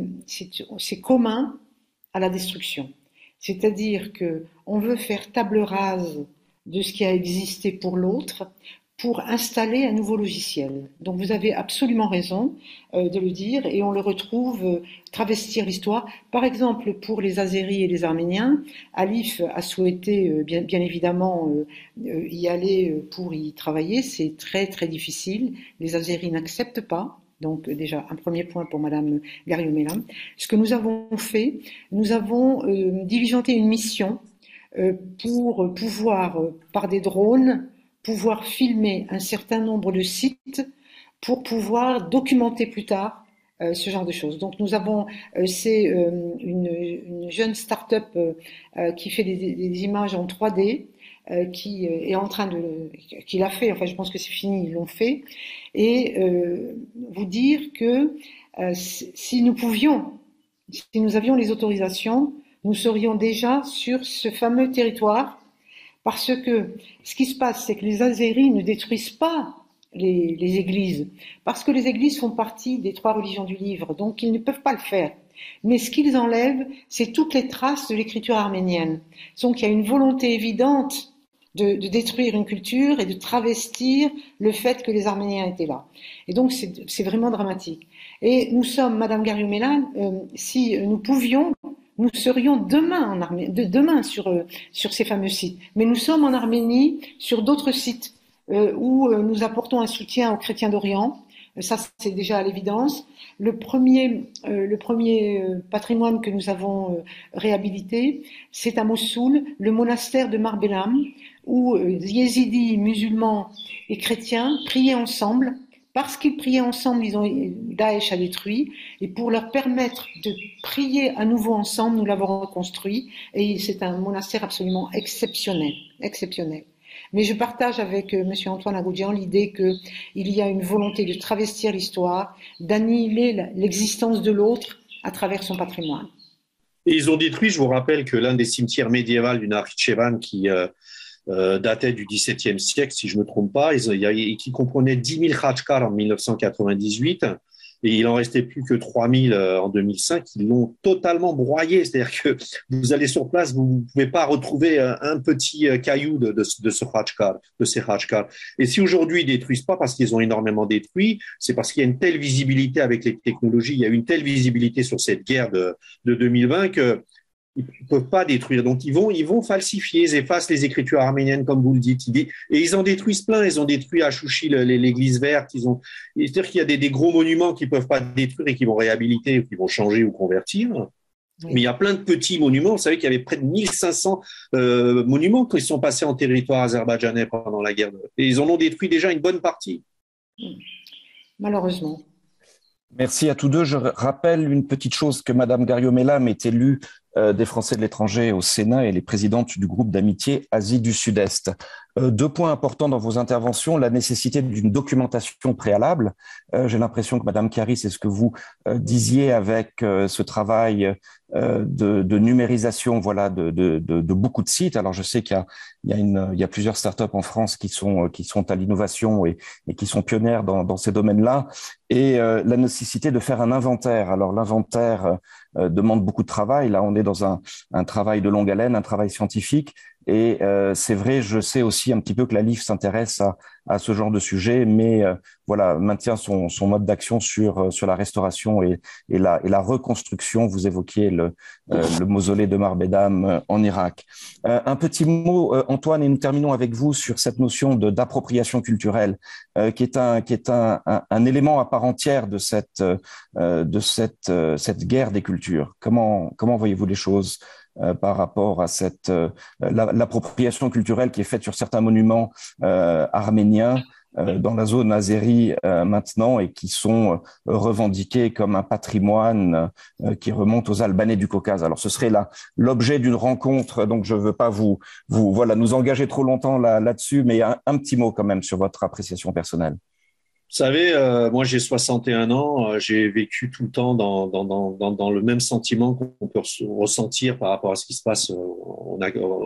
commun à la destruction. C'est-à-dire que on veut faire table rase de ce qui a existé pour l'autre, pour installer un nouveau logiciel. Donc vous avez absolument raison de le dire, et on le retrouve travestir l'histoire. Par exemple, pour les Azéris et les Arméniens, Alif a souhaité bien évidemment y aller pour y travailler. C'est très très difficile. Les Azéris n'acceptent pas. Donc déjà, un premier point pour Madame Garriaud-Mellam. Ce que nous avons fait, nous avons diligenté une mission pour pouvoir, par des drones, pouvoir filmer un certain nombre de sites pour pouvoir documenter plus tard ce genre de choses. Donc nous avons, c'est une jeune start-up qui fait des images en 3D, qui est en train qui l'a fait, enfin je pense que c'est fini, ils l'ont fait, et vous dire que si nous avions les autorisations, nous serions déjà sur ce fameux territoire. Parce que ce qui se passe, c'est que les Azéris ne détruisent pas les églises, parce que les églises font partie des 3 religions du livre, donc ils ne peuvent pas le faire. Mais ce qu'ils enlèvent, c'est toutes les traces de l'écriture arménienne. Donc il y a une volonté évidente de détruire une culture et de travestir le fait que les Arméniens étaient là. Et donc c'est vraiment dramatique. Et nous sommes, Madame Garriaud-Mellam, si nous pouvions, nous serions demain sur ces fameux sites. Mais nous sommes en Arménie sur d'autres sites où nous apportons un soutien aux chrétiens d'Orient. Ça, c'est déjà à l'évidence. Le premier patrimoine que nous avons réhabilité, c'est à Mossoul, le monastère de Marbélam, où yézidis, musulmans et chrétiens priaient ensemble. Parce qu'ils priaient ensemble, Daesh a détruit, et pour leur permettre de prier à nouveau ensemble, nous l'avons reconstruit, et c'est un monastère absolument exceptionnel. Mais je partage avec Monsieur Antoine Agoudjian l'idée qu'il y a une volonté de travestir l'histoire, d'annihiler l'existence de l'autre à travers son patrimoine. Et ils ont détruit, je vous rappelle que l'un des cimetières médiévaux du Nakhitchevan qui datait du XVIIe siècle, si je ne me trompe pas, qui comprenait 10 000 Khachkars en 1998, et il en restait plus que 3 000 en 2005. Ils l'ont totalement broyé, c'est-à-dire que vous allez sur place, vous ne pouvez pas retrouver un petit caillou de ce Khachkar, de ces Khachkars. Et si aujourd'hui ils détruisent pas parce qu'ils ont énormément détruit, c'est parce qu'il y a une telle visibilité avec les technologies, il y a une telle visibilité sur cette guerre de 2020 que ils ne peuvent pas détruire. Donc, ils vont falsifier, ils effacent les écritures arméniennes, comme vous le dites. Et ils en détruisent plein. Ils ont détruit à Chouchi l'église verte. C'est-à-dire qu'il y a des gros monuments qu'ils ne peuvent pas détruire et qui vont réhabiliter ou qui vont changer ou convertir. Oui. Mais il y a plein de petits monuments. Vous savez qu'il y avait près de 1500 monuments qui sont passés en territoire azerbaïdjanais pendant la guerre. Et ils en ont détruit déjà une bonne partie. Malheureusement. Merci à tous deux. Je rappelle une petite chose, que Madame Garriaud-Mellam est élue des Français de l'étranger au Sénat et elle est présidente du groupe d'amitié Asie du Sud-Est. 2 points importants dans vos interventions: la nécessité d'une documentation préalable. J'ai l'impression que Madame Kari, c'est ce que vous disiez avec ce travail de numérisation, voilà, de beaucoup de sites. Alors je sais qu'il y a plusieurs startups en France qui sont à l'innovation et qui sont pionnières dans ces domaines-là. Et la nécessité de faire un inventaire. Alors l'inventaire demande beaucoup de travail. Là, on est dans un travail de longue haleine, un travail scientifique, Et c'est vrai, je sais aussi un petit peu que la LIF s'intéresse à ce genre de sujet, mais voilà, maintient son mode d'action sur la restauration et la reconstruction. Vous évoquiez le mausolée de Marbedam en Irak. Un petit mot, Antoine, et nous terminons avec vous sur cette notion d'appropriation culturelle, qui est un élément à part entière de cette guerre des cultures. Comment voyez-vous les choses par rapport à l'appropriation culturelle qui est faite sur certains monuments arméniens dans la zone azérie maintenant, et qui sont revendiqués comme un patrimoine qui remonte aux Albanais du Caucase. Alors ce serait l'objet d'une rencontre, donc je ne veux pas nous engager trop longtemps là-dessus, mais un petit mot quand même sur votre appréciation personnelle. Vous savez, moi j'ai 61 ans, j'ai vécu tout le temps dans le même sentiment qu'on peut ressentir par rapport à ce qui se passe au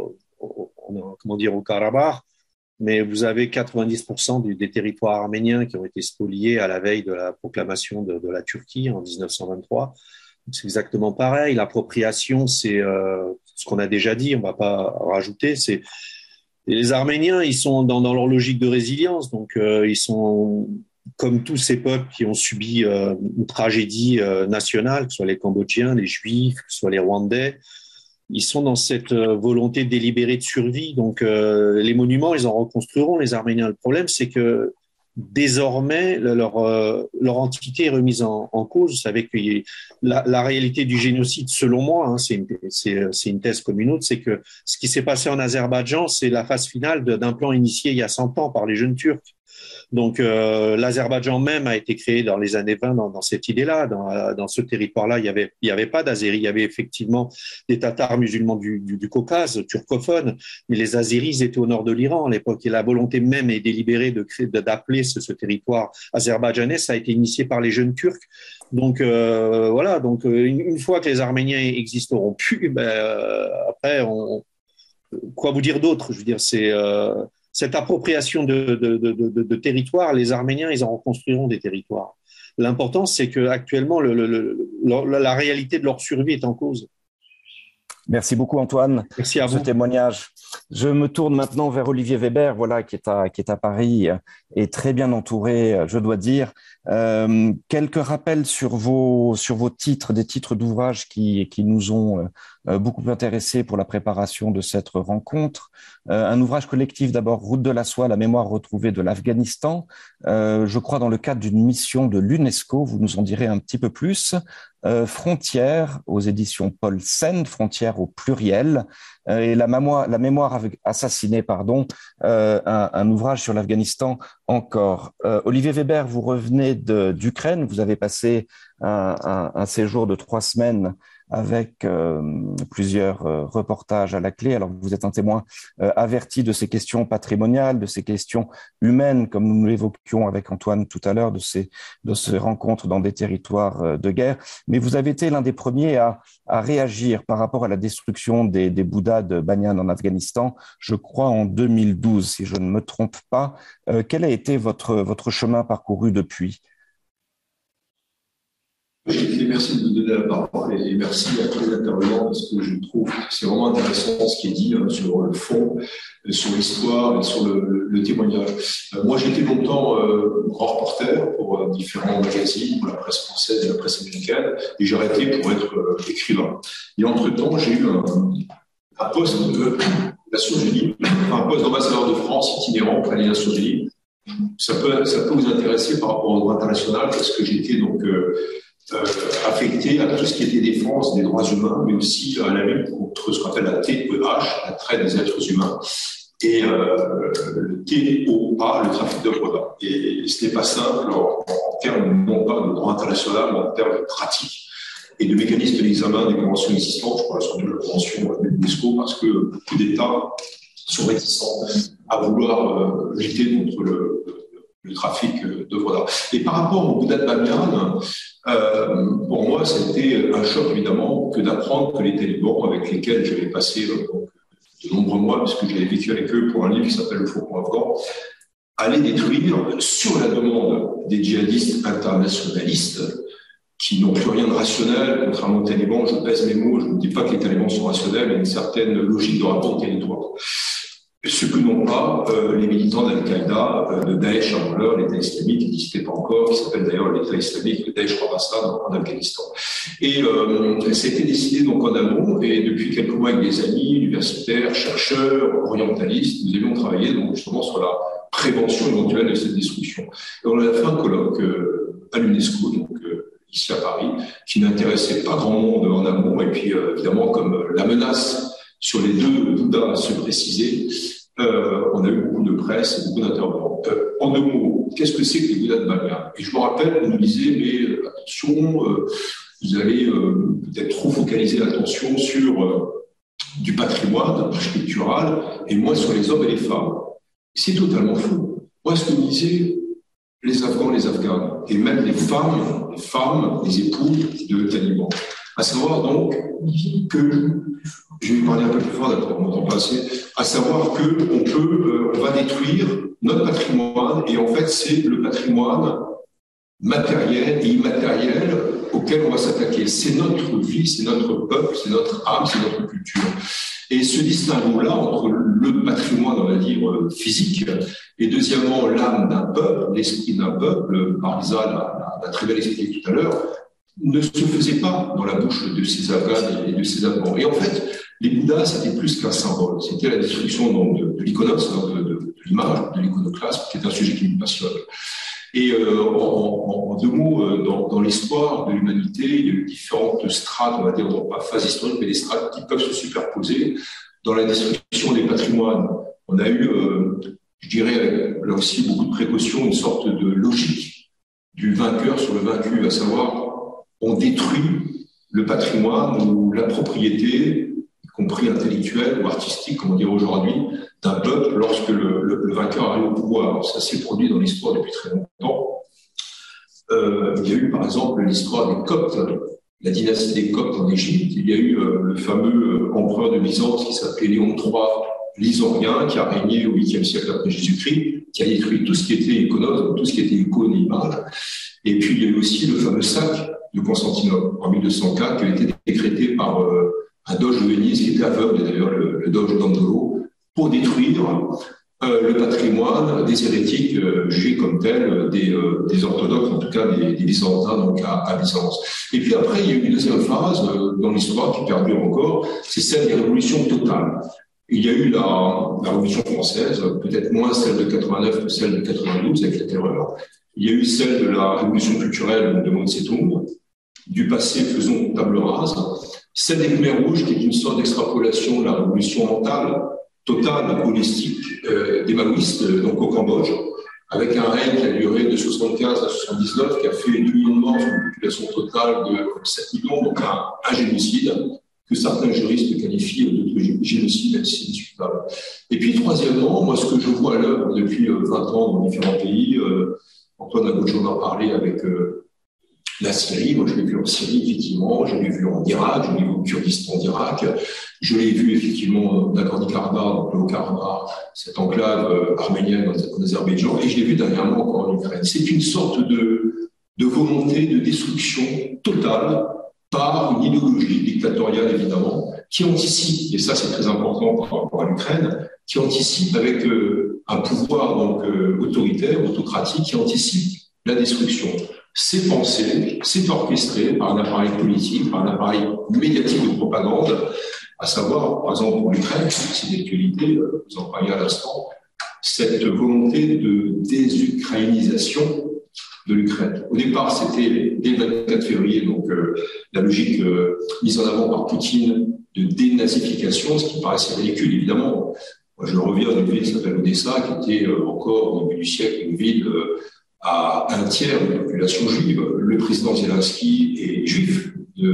Karabakh. Mais vous avez 90% des territoires arméniens qui ont été spoliés à la veille de la proclamation de la Turquie en 1923. C'est exactement pareil. L'appropriation, c'est ce qu'on a déjà dit, on ne va pas rajouter. C'est les Arméniens, ils sont dans leur logique de résilience, donc ils sont comme tous ces peuples qui ont subi une tragédie nationale, que ce soit les Cambodgiens, les Juifs, que ce soit les Rwandais. Ils sont dans cette volonté délibérée de survie. Donc, les monuments, ils en reconstruiront, les Arméniens. Le problème, c'est que désormais, leur entité est remise en cause. Vous savez que la réalité du génocide, selon moi, hein, c'est une thèse comme une autre, c'est que ce qui s'est passé en Azerbaïdjan, c'est la phase finale d'un plan initié il y a 100 ans par les jeunes Turcs. Donc, l'Azerbaïdjan même a été créé dans les années 20 dans cette idée-là. Dans ce territoire-là, il y avait pas d'Azéris. Il y avait effectivement des Tatars musulmans du Caucase, turcophones, mais les Azéris étaient au nord de l'Iran à l'époque. Et la volonté même est délibérée d'appeler ce territoire azerbaïdjanais. Ça a été initié par les jeunes Turcs. Donc, voilà. Donc, une fois que les Arméniens existeront plus, après, quoi vous dire d'autre? Je veux dire, c'est cette appropriation de territoires, les Arméniens, ils en reconstruiront des territoires. L'important, c'est qu'actuellement, la réalité de leur survie est en cause. Merci beaucoup, Antoine, Merci à pour ce vous. témoignage. Je me tourne maintenant vers Olivier Weber, voilà, qui est à Paris et très bien entouré, je dois dire. Quelques rappels sur vos titres, des titres d'ouvrages qui nous ont beaucoup intéressés pour la préparation de cette rencontre. Un ouvrage collectif d'abord, Route de la soie, la mémoire retrouvée de l'Afghanistan. Je crois dans le cadre d'une mission de l'UNESCO, vous nous en direz un petit peu plus. Frontières aux éditions Paul Sen, Frontières au pluriel, et la mémoire assassinée, un ouvrage sur l'Afghanistan encore. Olivier Weber, vous revenez d'Ukraine, vous avez passé un séjour de 3 semaines avec plusieurs reportages à la clé. Alors, vous êtes un témoin averti de ces questions patrimoniales, de ces questions humaines, comme nous l'évoquions avec Antoine tout à l'heure, de ces rencontres dans des territoires de guerre. Mais vous avez été l'un des premiers à réagir par rapport à la destruction des Bouddhas de Banyan en Afghanistan, je crois en 2012, si je ne me trompe pas. Quel a été votre chemin parcouru depuis ? Merci de me donner la parole et merci à tous les intervenants parce que je trouve que c'est vraiment intéressant ce qui est dit sur le fond, sur l'histoire et sur le témoignage. Moi, j'ai été longtemps grand reporter pour différents magazines, pour la presse française et la presse américaine, et j'ai arrêté pour être écrivain. Et entre-temps, j'ai eu un poste de Nations Unies, un poste d'ambassadeur de France itinérant auprès des Nations Unies. Ça peut vous intéresser par rapport au droit international parce que j'étais donc affecté à tout ce qui était défense des droits humains, mais aussi à la lutte contre ce qu'on appelle la TEH, la traite des êtres humains, et le TOA, le trafic d'œuvres d'art. Et ce n'est pas simple en termes non pas de droit international, mais en termes de pratique et de mécanismes d'examen des conventions existantes. Je parle surtout de la convention de l'UNESCO parce que beaucoup d'États sont réticents à vouloir lutter contre le trafic d'œuvres d'art. Et par rapport au Bouddha de Bamiyan, pour moi, c'était un choc, évidemment, que d'apprendre que les talibans, avec lesquels j'avais passé de nombreux mois, puisque j'avais vécu avec eux pour un livre qui s'appelle Le Faucon afghan, allaient détruire, sur la demande des djihadistes internationalistes, qui n'ont plus rien de rationnel, contrairement aux talibans. Je pèse mes mots, je ne dis pas que les talibans sont rationnels, mais une certaine logique de rapport au territoire. Ce que n'ont pas les militants d'Al-Qaïda, de Daesh avant l'heure, l'État islamique, qui n'existait pas encore, qui s'appelle d'ailleurs l'État islamique, le Daesh Khorasan en Afghanistan. Et ça a été décidé donc en amont, et depuis quelques mois avec des amis universitaires, chercheurs, orientalistes, nous avions travaillé donc justement sur la prévention éventuelle de cette destruction. Et on a fait un colloque à l'UNESCO, donc ici à Paris, qui n'intéressait pas grand monde en amont, et puis évidemment comme la menace sur les deux Bouddhas se précisait, on a eu beaucoup de presse et beaucoup d'intervenants. En deux mots, qu'est-ce que c'est que les Bouddhas de Bamiyan? Et je me rappelle, on nous disait, mais attention, vous allez peut-être trop focaliser l'attention sur du patrimoine architectural et moins sur les hommes et les femmes. C'est totalement faux. Moi, ce que me disaient les Afghans, les Afghanes, et même les femmes, les épouses de talibans. À savoir donc que, je vais parler un peu plus fort, d'accord, on m'entend pas assez, à savoir on va détruire notre patrimoine, et en fait c'est le patrimoine matériel et immatériel auquel on va s'attaquer. C'est notre vie, c'est notre peuple, c'est notre âme, c'est notre culture. Et ce distinguo-là entre le patrimoine, on va dire, physique, et deuxièmement l'âme d'un peuple, l'esprit d'un peuple, Marisa l'a très bien expliqué tout à l'heure, ne se faisait pas dans la bouche de ces Afghans et de ces Afghans. Et en fait, les Bouddhas, c'était plus qu'un symbole. C'était la destruction donc, de l'iconos, de l'image, de l'iconoclasme, qui est un sujet qui me passionne. Et en deux mots, dans l'histoire de l'humanité, il y a eu différentes strates, on va dire, non pas phases historiques, mais des strates qui peuvent se superposer dans la destruction des patrimoines. On a eu, je dirais, là aussi, beaucoup de précautions, une sorte de logique du vainqueur sur le vaincu, à savoir, on détruit le patrimoine ou la propriété, y compris intellectuelle ou artistique, comme on dirait aujourd'hui, d'un peuple lorsque le vainqueur arrive au pouvoir. Alors, ça s'est produit dans l'histoire depuis très longtemps. Il y a eu par exemple l'histoire des Coptes, la dynastie des Coptes en Égypte. Il y a eu le fameux empereur de Byzance qui s'appelait Léon III l'Isorien, qui a régné au 8e siècle après Jésus-Christ, qui a détruit tout ce qui était iconos, tout ce qui était icône et image. Et puis il y a eu aussi le fameux sac de Constantinople en 1204 qui a été décrété par un doge de Venise qui était aveugle, d'ailleurs le doge Dandolo, pour détruire le patrimoine des hérétiques jugés comme tels, des orthodoxes, en tout cas des byzantins donc à Byzance. Et puis après, il y a eu une deuxième phase dans l'histoire qui perdure encore, c'est celle des révolutions totales. Il y a eu la Révolution française, peut-être moins celle de 89 que celle de 92 avec la terreur. Il y a eu celle de la révolution culturelle de Mao Tse-tung, du passé faisons table rase, celle des Khmers rouges qui est une sorte d'extrapolation de la révolution mentale, totale, holistique des maoïstes, donc au Cambodge, avec un règne qui a duré de 75 à 79, qui a fait 2 millions de morts sur une population totale de 7 millions, donc un génocide que certains juristes qualifient de génocide, même si c'est discutable. Et puis troisièmement, moi ce que je vois à l'œuvre depuis 20 ans dans différents pays, Antoine Agocho en a parlé avec la Syrie, moi je l'ai vu en Syrie effectivement, je l'ai vu en Irak, je l'ai vu au Kurdistan d'Irak, je l'ai vu effectivement dans Nagorno-Karabakh, donc le Haut-Karabakh, cette enclave arménienne en Azerbaïdjan, et je l'ai vu dernièrement encore en Ukraine. C'est une sorte de volonté de destruction totale par une idéologie dictatoriale évidemment, qui anticipe, et ça c'est très important par rapport à l'Ukraine, qui anticipe avec un pouvoir donc autoritaire, autocratique, qui anticipe la destruction. C'est pensé, c'est orchestré par un appareil politique, par un appareil médiatique de propagande, à savoir, par exemple, pour l'Ukraine, c'est d'actualité, vous en parliez à l'instant, cette volonté de désukrainisation de l'Ukraine. Au départ, c'était dès le 24 février, donc la logique mise en avant par Poutine de dénazification, ce qui paraissait ridicule, évidemment. Moi, je reviens d'une ville qui s'appelle Odessa, qui était encore au début du siècle une ville à un tiers de la population juive. Le président Zelensky est juif,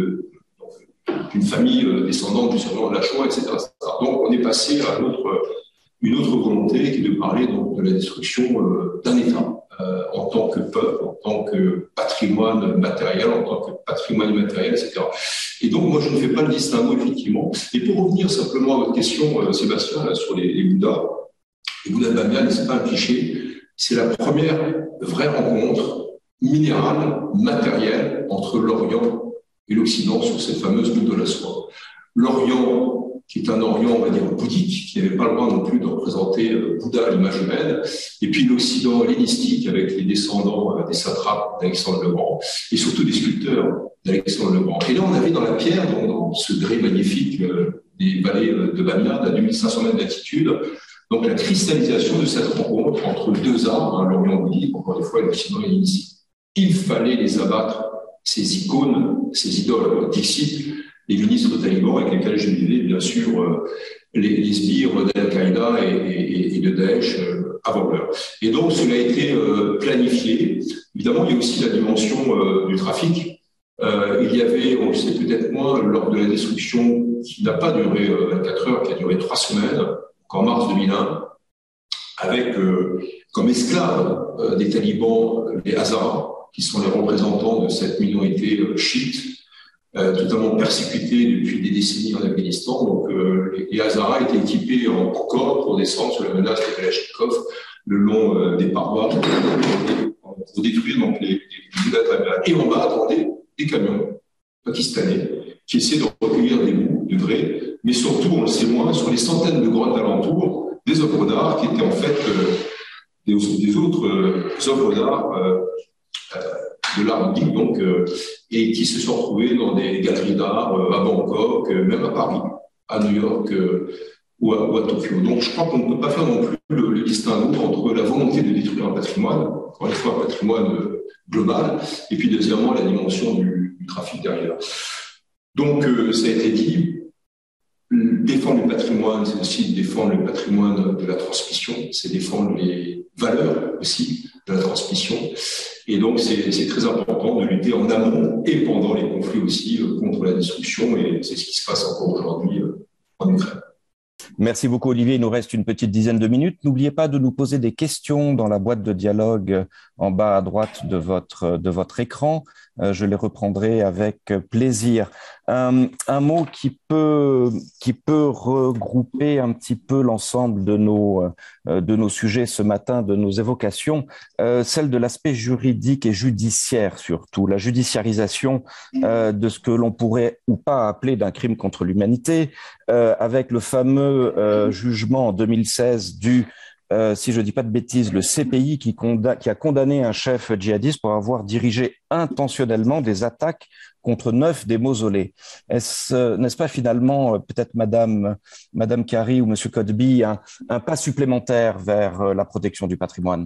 d'une famille descendante du surnom de la Shoah, etc. Donc, on est passé à une autre volonté qui est de parler donc, de la destruction d'un État en tant que peuple, en tant que patrimoine matériel, en tant que patrimoine immatériel, etc. Et donc, moi, je ne fais pas le distinguo, effectivement. Et pour revenir simplement à votre question, Sébastien, là, sur les Bouddhas, les Bouddhas de Bamiyan, ce n'est pas un cliché, c'est la première vraie rencontre minérale, matérielle, entre l'Orient et l'Occident sur cette fameuse route de la soie. L'Orient, qui est un Orient, on va dire, bouddhique, qui n'avait pas le droit non plus de représenter Bouddha à l'image humaine, et puis l'Occident hellénistique, avec les descendants des satrapes d'Alexandre le Grand, et surtout des sculpteurs d'Alexandre le Grand. Et là, on avait dans la pierre, dans ce grès magnifique des vallées de Bamiyan, à 2500 mètres d'altitude, donc la cristallisation de cette rencontre entre deux arts, l'Orient bouddhique, encore une fois, et l'Occident hellénistique. Il fallait les abattre, ces icônes, ces idoles. Dixit, les ministres talibans avec lesquels je vivais, bien sûr, les sbires d'Al-Qaïda et de Daesh avant l'heure. Et donc, cela a été planifié. Évidemment, il y a aussi la dimension du trafic. Il y avait, on le sait peut-être moins, lors de la destruction qui n'a pas duré 24 heures, qui a duré 3 semaines, en mars 2001, avec comme esclaves des talibans les Hazaras, qui sont les représentants de cette minorité chiite, totalement persécutée depuis des décennies en Afghanistan. Donc, les Hazaras étaient équipés en corps pour descendre sous la menace de Kalachnikov le long des parois pour détruire donc les talibans. Et en bas attendaient des camions pakistanais qui essaient de recueillir des bouts de grès, mais surtout, on le sait moins, sur les centaines de grottes alentours, des œuvres d'art qui étaient en fait des autres œuvres d'art de l'art bouddhique, donc, et qui se sont retrouvés dans des galeries d'art à Bangkok, même à Paris, à New York ou à Tokyo. Donc je crois qu'on ne peut pas faire non plus le distinguo entre la volonté de détruire un patrimoine, encore une fois un patrimoine global, et puis deuxièmement la dimension du trafic derrière. Donc ça a été dit, défendre le patrimoine, c'est aussi défendre le patrimoine de la transmission, c'est défendre les valeurs aussi de la transmission. Et donc, c'est très important de lutter en amont et pendant les conflits aussi contre la destruction. Et c'est ce qui se passe encore aujourd'hui en Ukraine. Merci beaucoup, Olivier. Il nous reste une petite dizaine de minutes. N'oubliez pas de nous poser des questions dans la boîte de dialogue en bas à droite de votre écran. Je les reprendrai avec plaisir. Un mot qui peut regrouper un petit peu l'ensemble de nos sujets ce matin, de nos évocations, celle de l'aspect juridique et judiciaire surtout, la judiciarisation de ce que l'on pourrait ou pas appeler d'un crime contre l'humanité, avec le fameux jugement en 2016 du si je ne dis pas de bêtises, le CPI qui a condamné un chef djihadiste pour avoir dirigé intentionnellement des attaques contre 9 des mausolées. N'est-ce pas finalement, peut-être Madame Kari ou Monsieur Codby, un pas supplémentaire vers la protection du patrimoine?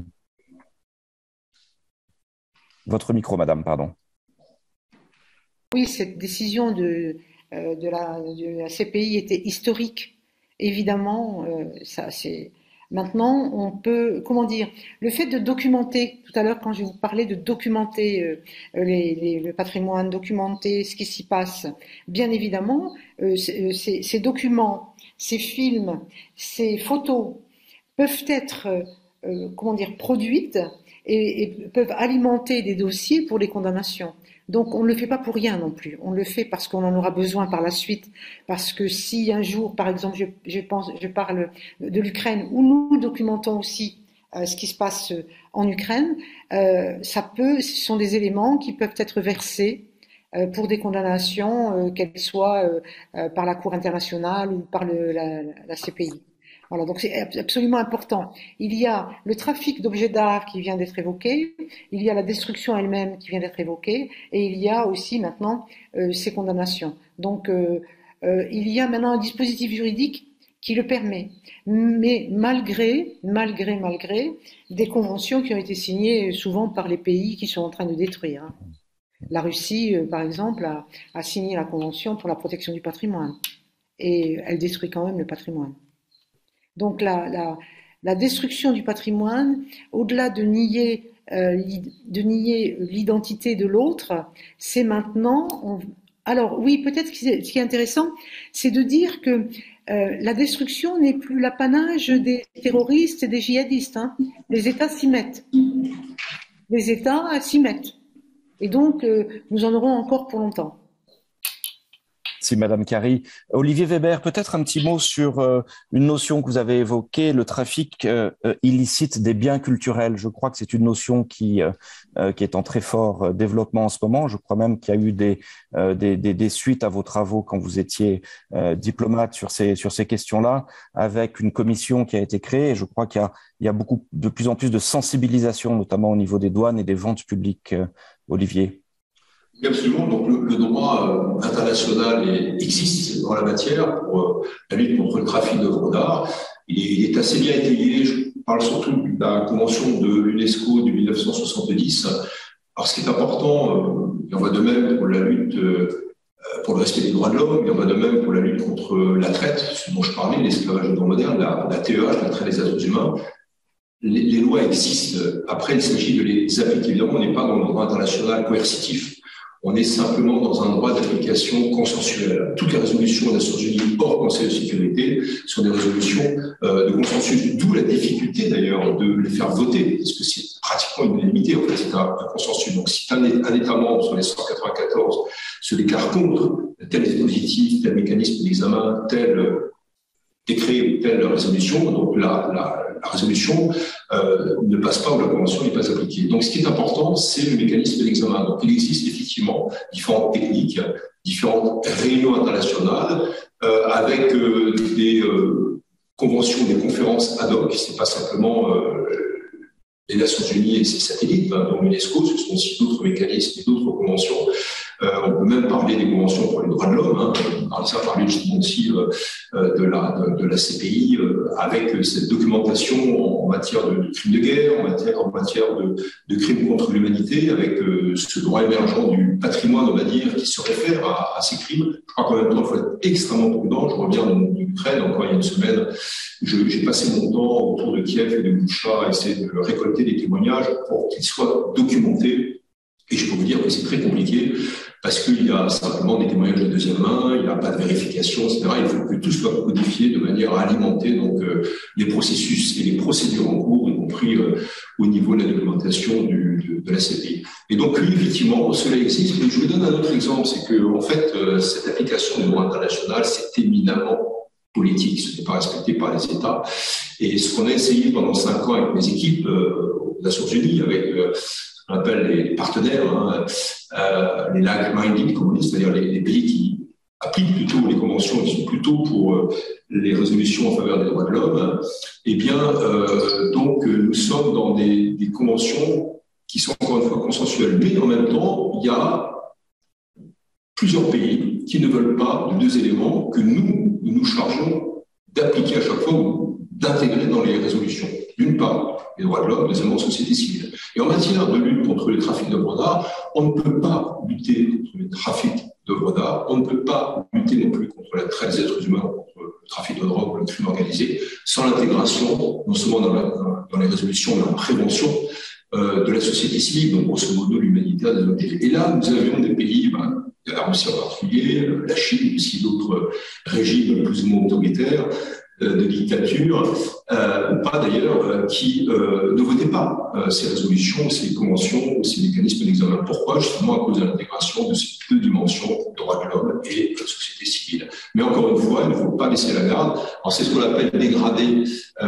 Votre micro, Madame, pardon. Oui, cette décision de la CPI était historique. Évidemment, ça c'est... Maintenant, on peut, comment dire, le fait de documenter, tout à l'heure quand je vous parlais de documenter le patrimoine, documenter ce qui s'y passe, bien évidemment, ces documents, ces films, ces photos peuvent être, comment dire, produites et peuvent alimenter des dossiers pour les condamnations. Donc on ne le fait pas pour rien non plus, on le fait parce qu'on en aura besoin par la suite, parce que si un jour, par exemple, je parle de l'Ukraine, où nous documentons aussi ce qui se passe en Ukraine, ce sont des éléments qui peuvent être versés pour des condamnations, qu'elles soient par la Cour internationale ou par la CPI. Voilà, donc c'est absolument important. Il y a le trafic d'objets d'art qui vient d'être évoqué, il y a la destruction elle-même qui vient d'être évoquée, et il y a aussi maintenant ces condamnations. Donc il y a maintenant un dispositif juridique qui le permet, mais malgré des conventions qui ont été signées souvent par les pays qui sont en train de détruire. La Russie, par exemple, a signé la convention pour la protection du patrimoine, et elle détruit quand même le patrimoine. Donc la destruction du patrimoine, au-delà de nier l'identité de l'autre, c'est maintenant... Alors oui, peut-être ce qui est intéressant, c'est de dire que la destruction n'est plus l'apanage des terroristes et des djihadistes. Hein. Les États s'y mettent. Les États s'y mettent. Et donc, nous en aurons encore pour longtemps. Merci, Madame Carry. Olivier Weber, peut-être un petit mot sur une notion que vous avez évoquée, le trafic illicite des biens culturels. Je crois que c'est une notion qui est en très fort développement en ce moment. Je crois même qu'il y a eu des suites à vos travaux quand vous étiez diplomate sur ces questions-là, avec une commission qui a été créée. Et je crois qu'il y a de plus en plus de sensibilisation, notamment au niveau des douanes et des ventes publiques. Olivier. Oui, absolument. Donc le droit international existe dans la matière pour la lutte contre le trafic d'œuvres d'art. Il est assez bien étayé. Je parle surtout de la convention de l'UNESCO de 1970. Alors, ce qui est important, il en va de même pour la lutte pour le respect des droits de l'homme, il en va de même pour la lutte contre la traite, ce dont je parlais, l'esclavage moderne, la TEH, la traite des êtres humains. Les lois existent. Après, il s'agit de les appliquer. Évidemment, on n'est pas dans le droit international coercitif. On est simplement dans un droit d'application consensuel. Toutes les résolutions des Nations Unies hors Conseil de sécurité sont des résolutions de consensus. D'où la difficulté d'ailleurs de les faire voter, parce que c'est pratiquement une unanimité. En fait, c'est un consensus. Donc, si un État membre sur les 194 se déclare contre tel dispositif, tel mécanisme d'examen, tel décret ou telle résolution, donc la résolution ne passe pas ou la convention n'est pas appliquée. Donc, ce qui est important, c'est le mécanisme d'examen. Donc, il existe effectivement différentes techniques, différentes réunions internationales avec des conventions, des conférences ad hoc. C'est pas simplement les Nations Unies et ses satellites, dont l'UNESCO, ce sont aussi d'autres mécanismes et d'autres conventions. On peut même parler des conventions pour les droits de l'homme. On a parlé justement aussi de la CPI avec cette documentation en matière de crimes de guerre, en matière de crimes contre l'humanité, avec ce droit émergent du patrimoine, on va dire, qui se réfère à ces crimes. Je crois qu'en même temps, il faut être extrêmement prudent. Je reviens d'Ukraine, encore il y a une semaine, j'ai passé mon temps autour de Kiev et de Boucha à essayer de récolter des témoignages pour qu'ils soient documentés. Et je peux vous dire que c'est très compliqué parce qu'il y a simplement des témoignages de deuxième main, il n'y a pas de vérification, etc. Il faut que tout soit codifié de manière à alimenter donc les processus et les procédures en cours, y compris au niveau de la documentation de la CPI. Et donc oui, effectivement, cela existe. Mais je vous donne un autre exemple, c'est que en fait, cette application du droit international, c'est éminemment politique, ce n'est pas respecté par les États. Et ce qu'on a essayé pendant 5 ans avec mes équipes aux Nations Unies, avec on appelle les partenaires, les like-minded, comme on dit, c'est-à-dire les pays qui appliquent plutôt les conventions, qui sont plutôt pour les résolutions en faveur des droits de l'homme. Eh bien, donc, nous sommes dans des conventions qui sont encore une fois consensuelles. Mais en même temps, il y a plusieurs pays qui ne veulent pas de 2 éléments que nous chargeons d'appliquer à chaque fois ou d'intégrer dans les résolutions. D'une part, les droits de l'homme, deuxièmement, société civile. Et en matière de lutte contre le trafic d'œuvres d'art, on ne peut pas lutter contre le trafic d'œuvres d'art, on ne peut pas lutter non plus contre la traite des êtres humains, contre le trafic de drogue, le crime organisé, sans l'intégration, non seulement dans les résolutions, mais en prévention de la société civile, donc grosso modo l'humanitaire des ONG. Et là, nous avions des pays, la Russie en particulier, la Chine, aussi d'autres régimes plus ou moins autoritaires, de dictature, ou pas d'ailleurs, qui ne votaient pas ces résolutions, ces conventions, ces mécanismes d'examen. Pourquoi? Justement à cause de l'intégration de ces 2 dimensions, droits de l'homme et société civile. Mais encore une fois, il ne faut pas baisser la garde. Alors c'est ce qu'on appelle dégrader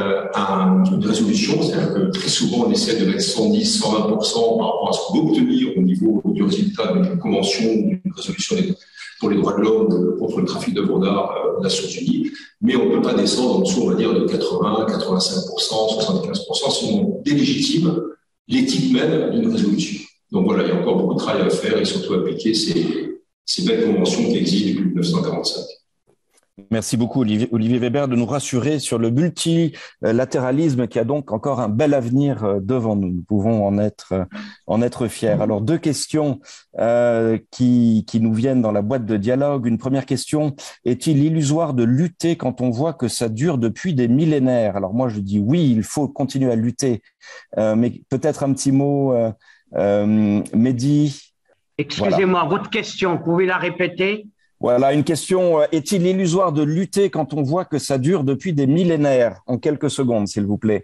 une résolution, c'est-à-dire que très souvent on essaie de mettre 110, 120% par rapport à ce qu'on veut obtenir au niveau du résultat d'une convention ou d'une résolution pour les droits de l'homme, contre le trafic d'œuvres d'art aux Nations Unies, mais on ne peut pas descendre en dessous, on va dire, de 80, 85%, 75%, sinon délégitime l'éthique même d'une résolution. Donc voilà, il y a encore beaucoup de travail à faire et surtout appliquer ces belles conventions qui existent depuis 1945. Merci beaucoup Olivier Weber de nous rassurer sur le multilatéralisme qui a donc encore un bel avenir devant nous. Nous pouvons en être fiers. Alors 2 questions qui nous viennent dans la boîte de dialogue. Une première question, est-il illusoire de lutter quand on voit que ça dure depuis des millénaires? Alors moi je dis oui, il faut continuer à lutter, mais peut-être un petit mot, Mehdi. Excusez-moi, voilà. Votre question, vous pouvez la répéter? Voilà, une question. Est-il illusoire de lutter quand on voit que ça dure depuis des millénaires? En quelques secondes, s'il vous plaît.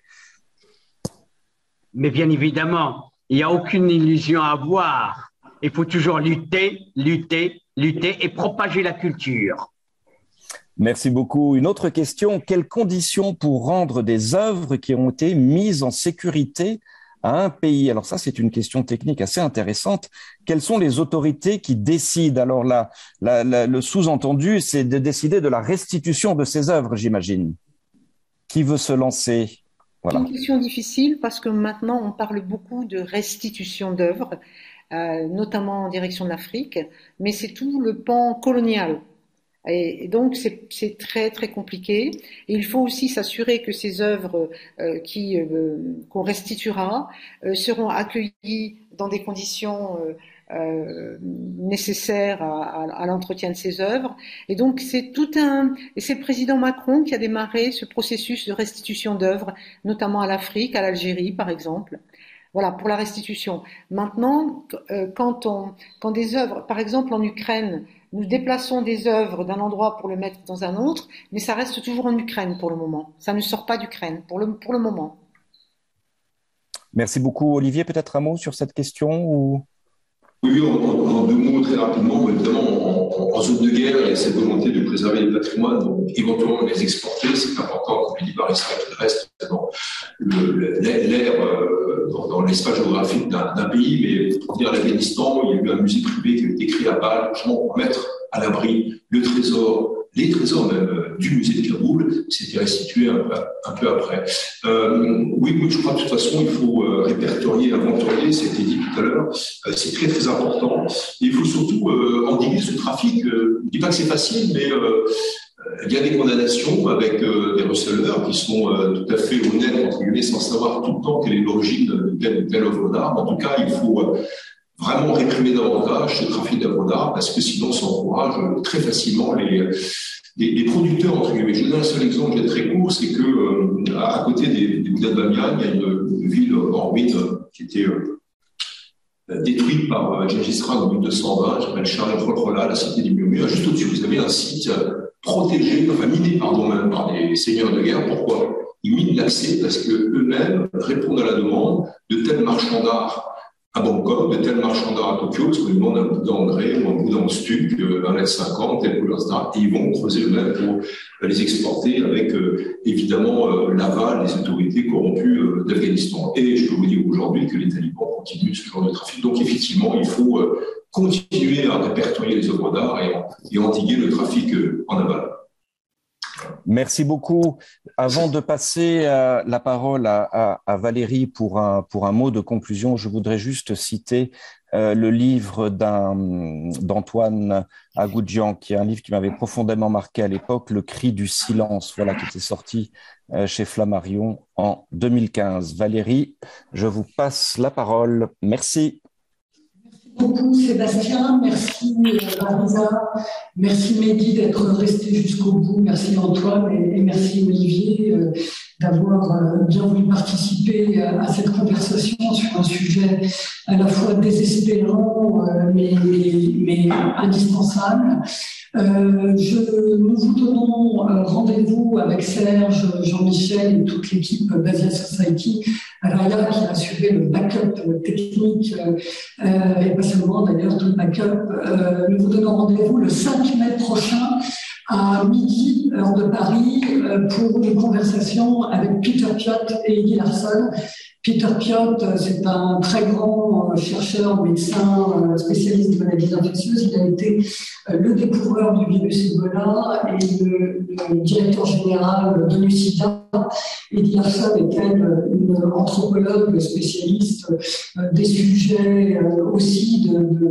Mais bien évidemment, il n'y a aucune illusion à avoir. Il faut toujours lutter, lutter lutter et propager la culture. Merci beaucoup. Une autre question, quelles conditions pour rendre des œuvres qui ont été mises en sécurité à un pays? Alors ça, c'est une question technique assez intéressante. Quelles sont les autorités qui décident? Alors là, le sous-entendu, c'est de décider de la restitution de ces œuvres, j'imagine. Qui veut se lancer? Voilà. C'est une question difficile parce que maintenant, on parle beaucoup de restitution d'œuvres, notamment en direction de l'Afrique, mais c'est tout le pan colonial. Et donc, c'est très, très compliqué. Et il faut aussi s'assurer que ces œuvres qu'on restituera seront accueillies dans des conditions nécessaires à l'entretien de ces œuvres. Et donc, et c'est le président Macron qui a démarré ce processus de restitution d'œuvres, notamment à l'Afrique, à l'Algérie, par exemple. Voilà, pour la restitution. Maintenant, quand des œuvres, par exemple en Ukraine, nous déplaçons des œuvres d'un endroit pour le mettre dans un autre, mais ça reste toujours en Ukraine pour le moment. Ça ne sort pas d'Ukraine pour le moment. Merci beaucoup. Olivier, peut-être un mot sur cette question ou... Oui, en deux mots, très rapidement. Évidemment, en zone de guerre, il y a cette volonté de préserver les patrimoines, donc éventuellement les exporter. C'est important, comme le dit Barista, qu'il reste dans l'air, dans l'espace géographique d'un pays. Mais pour dire l'Afghanistan, il y a eu un musée privé qui a été créé à Bâle, justement pour mettre à l'abri les trésors même du musée de Kaboul, c'était restitué un peu après. Oui, je crois que de toute façon, il faut répertorier, inventorier, c'était dit tout à l'heure, c'est très très important. Et il faut surtout endiguer ce trafic. Je ne dis pas que c'est facile, mais il y a des condamnations avec des receleurs qui sont tout à fait honnêtes, entre guillemets, sans savoir tout le temps quelle est l'origine de telle ou telle œuvre d'art. En tout cas, il faut vraiment réprimer davantage ce trafic d'œuvres d'art, parce que sinon, ça encourage très facilement les producteurs, entre guillemets. Je vous donne un seul exemple qui est très court, c'est que à côté des Bouddhas de Bamiyan, il y a une ville en ruine qui était détruite par Gengis Khan en 1220, qui s'appelle Charles la cité des Murmures. Juste au-dessus, vous avez un site protégé, enfin miné, même par des seigneurs de guerre. Pourquoi? Ils minent l'accès parce que eux-mêmes répondent à la demande de tels marchands d'art à Bangkok, de tels marchands d'art à Tokyo, parce qu'on lui demande un Bouddha en grès ou un Bouddha en stuc, 1,50 m, telle couleur, etc. Et ils vont creuser eux-mêmes pour les exporter avec, évidemment, l'aval des autorités corrompues d'Afghanistan. Et je peux vous dire aujourd'hui que les talibans continuent ce genre de trafic. Donc, effectivement, il faut continuer à répertorier les œuvres d'art et endiguer le trafic en aval. Merci beaucoup. Avant de passer la parole à Valérie pour un mot de conclusion, je voudrais juste citer le livre d'Antoine Agoudjian, qui est un livre qui m'avait profondément marqué à l'époque, Le cri du silence, voilà, qui était sorti chez Flammarion en 2015. Valérie, je vous passe la parole. Merci. Beaucoup Sébastien, merci Marisa, merci Mehdi d'être resté jusqu'au bout, merci Antoine et merci Olivier d'avoir bien voulu participer à cette conversation sur un sujet à la fois désespérant mais indispensable. Nous vous donnons rendez-vous avec Serge, Jean-Michel et toute l'équipe d'Asia Society, Raya qui a assuré le backup technique et pas seulement d'ailleurs tout le backup. Nous vous donnons rendez-vous le 5 mai prochain à midi, heure de Paris, pour une conversation avec Peter Piot et Eddie Larson. Peter Piot, c'est un très grand chercheur, médecin, spécialiste des maladies infectieuses. Il a été le découvreur du virus Ebola et le directeur général de l'UCIDA. Eddie Larson est une anthropologue spécialiste des sujets aussi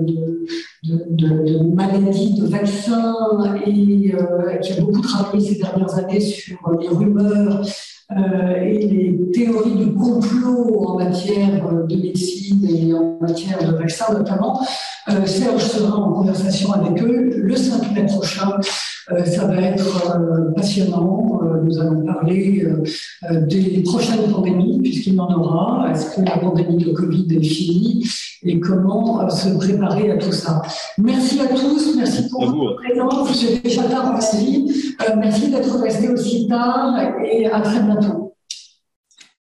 de maladies, de vaccins et qui a beaucoup travaillé ces dernières années sur les rumeurs et les théories du complot en matière de médecine et en matière de vaccins notamment. Serge sera en conversation avec eux le 5 mai prochain. Ça va être passionnant. Nous allons parler des prochaines pandémies, puisqu'il y en aura. Est-ce que la pandémie de Covid est finie? Et comment se préparer à tout ça. Merci à tous, merci pour votre présence. J'ai déjà tard, merci d'être resté aussi tard et à très bientôt.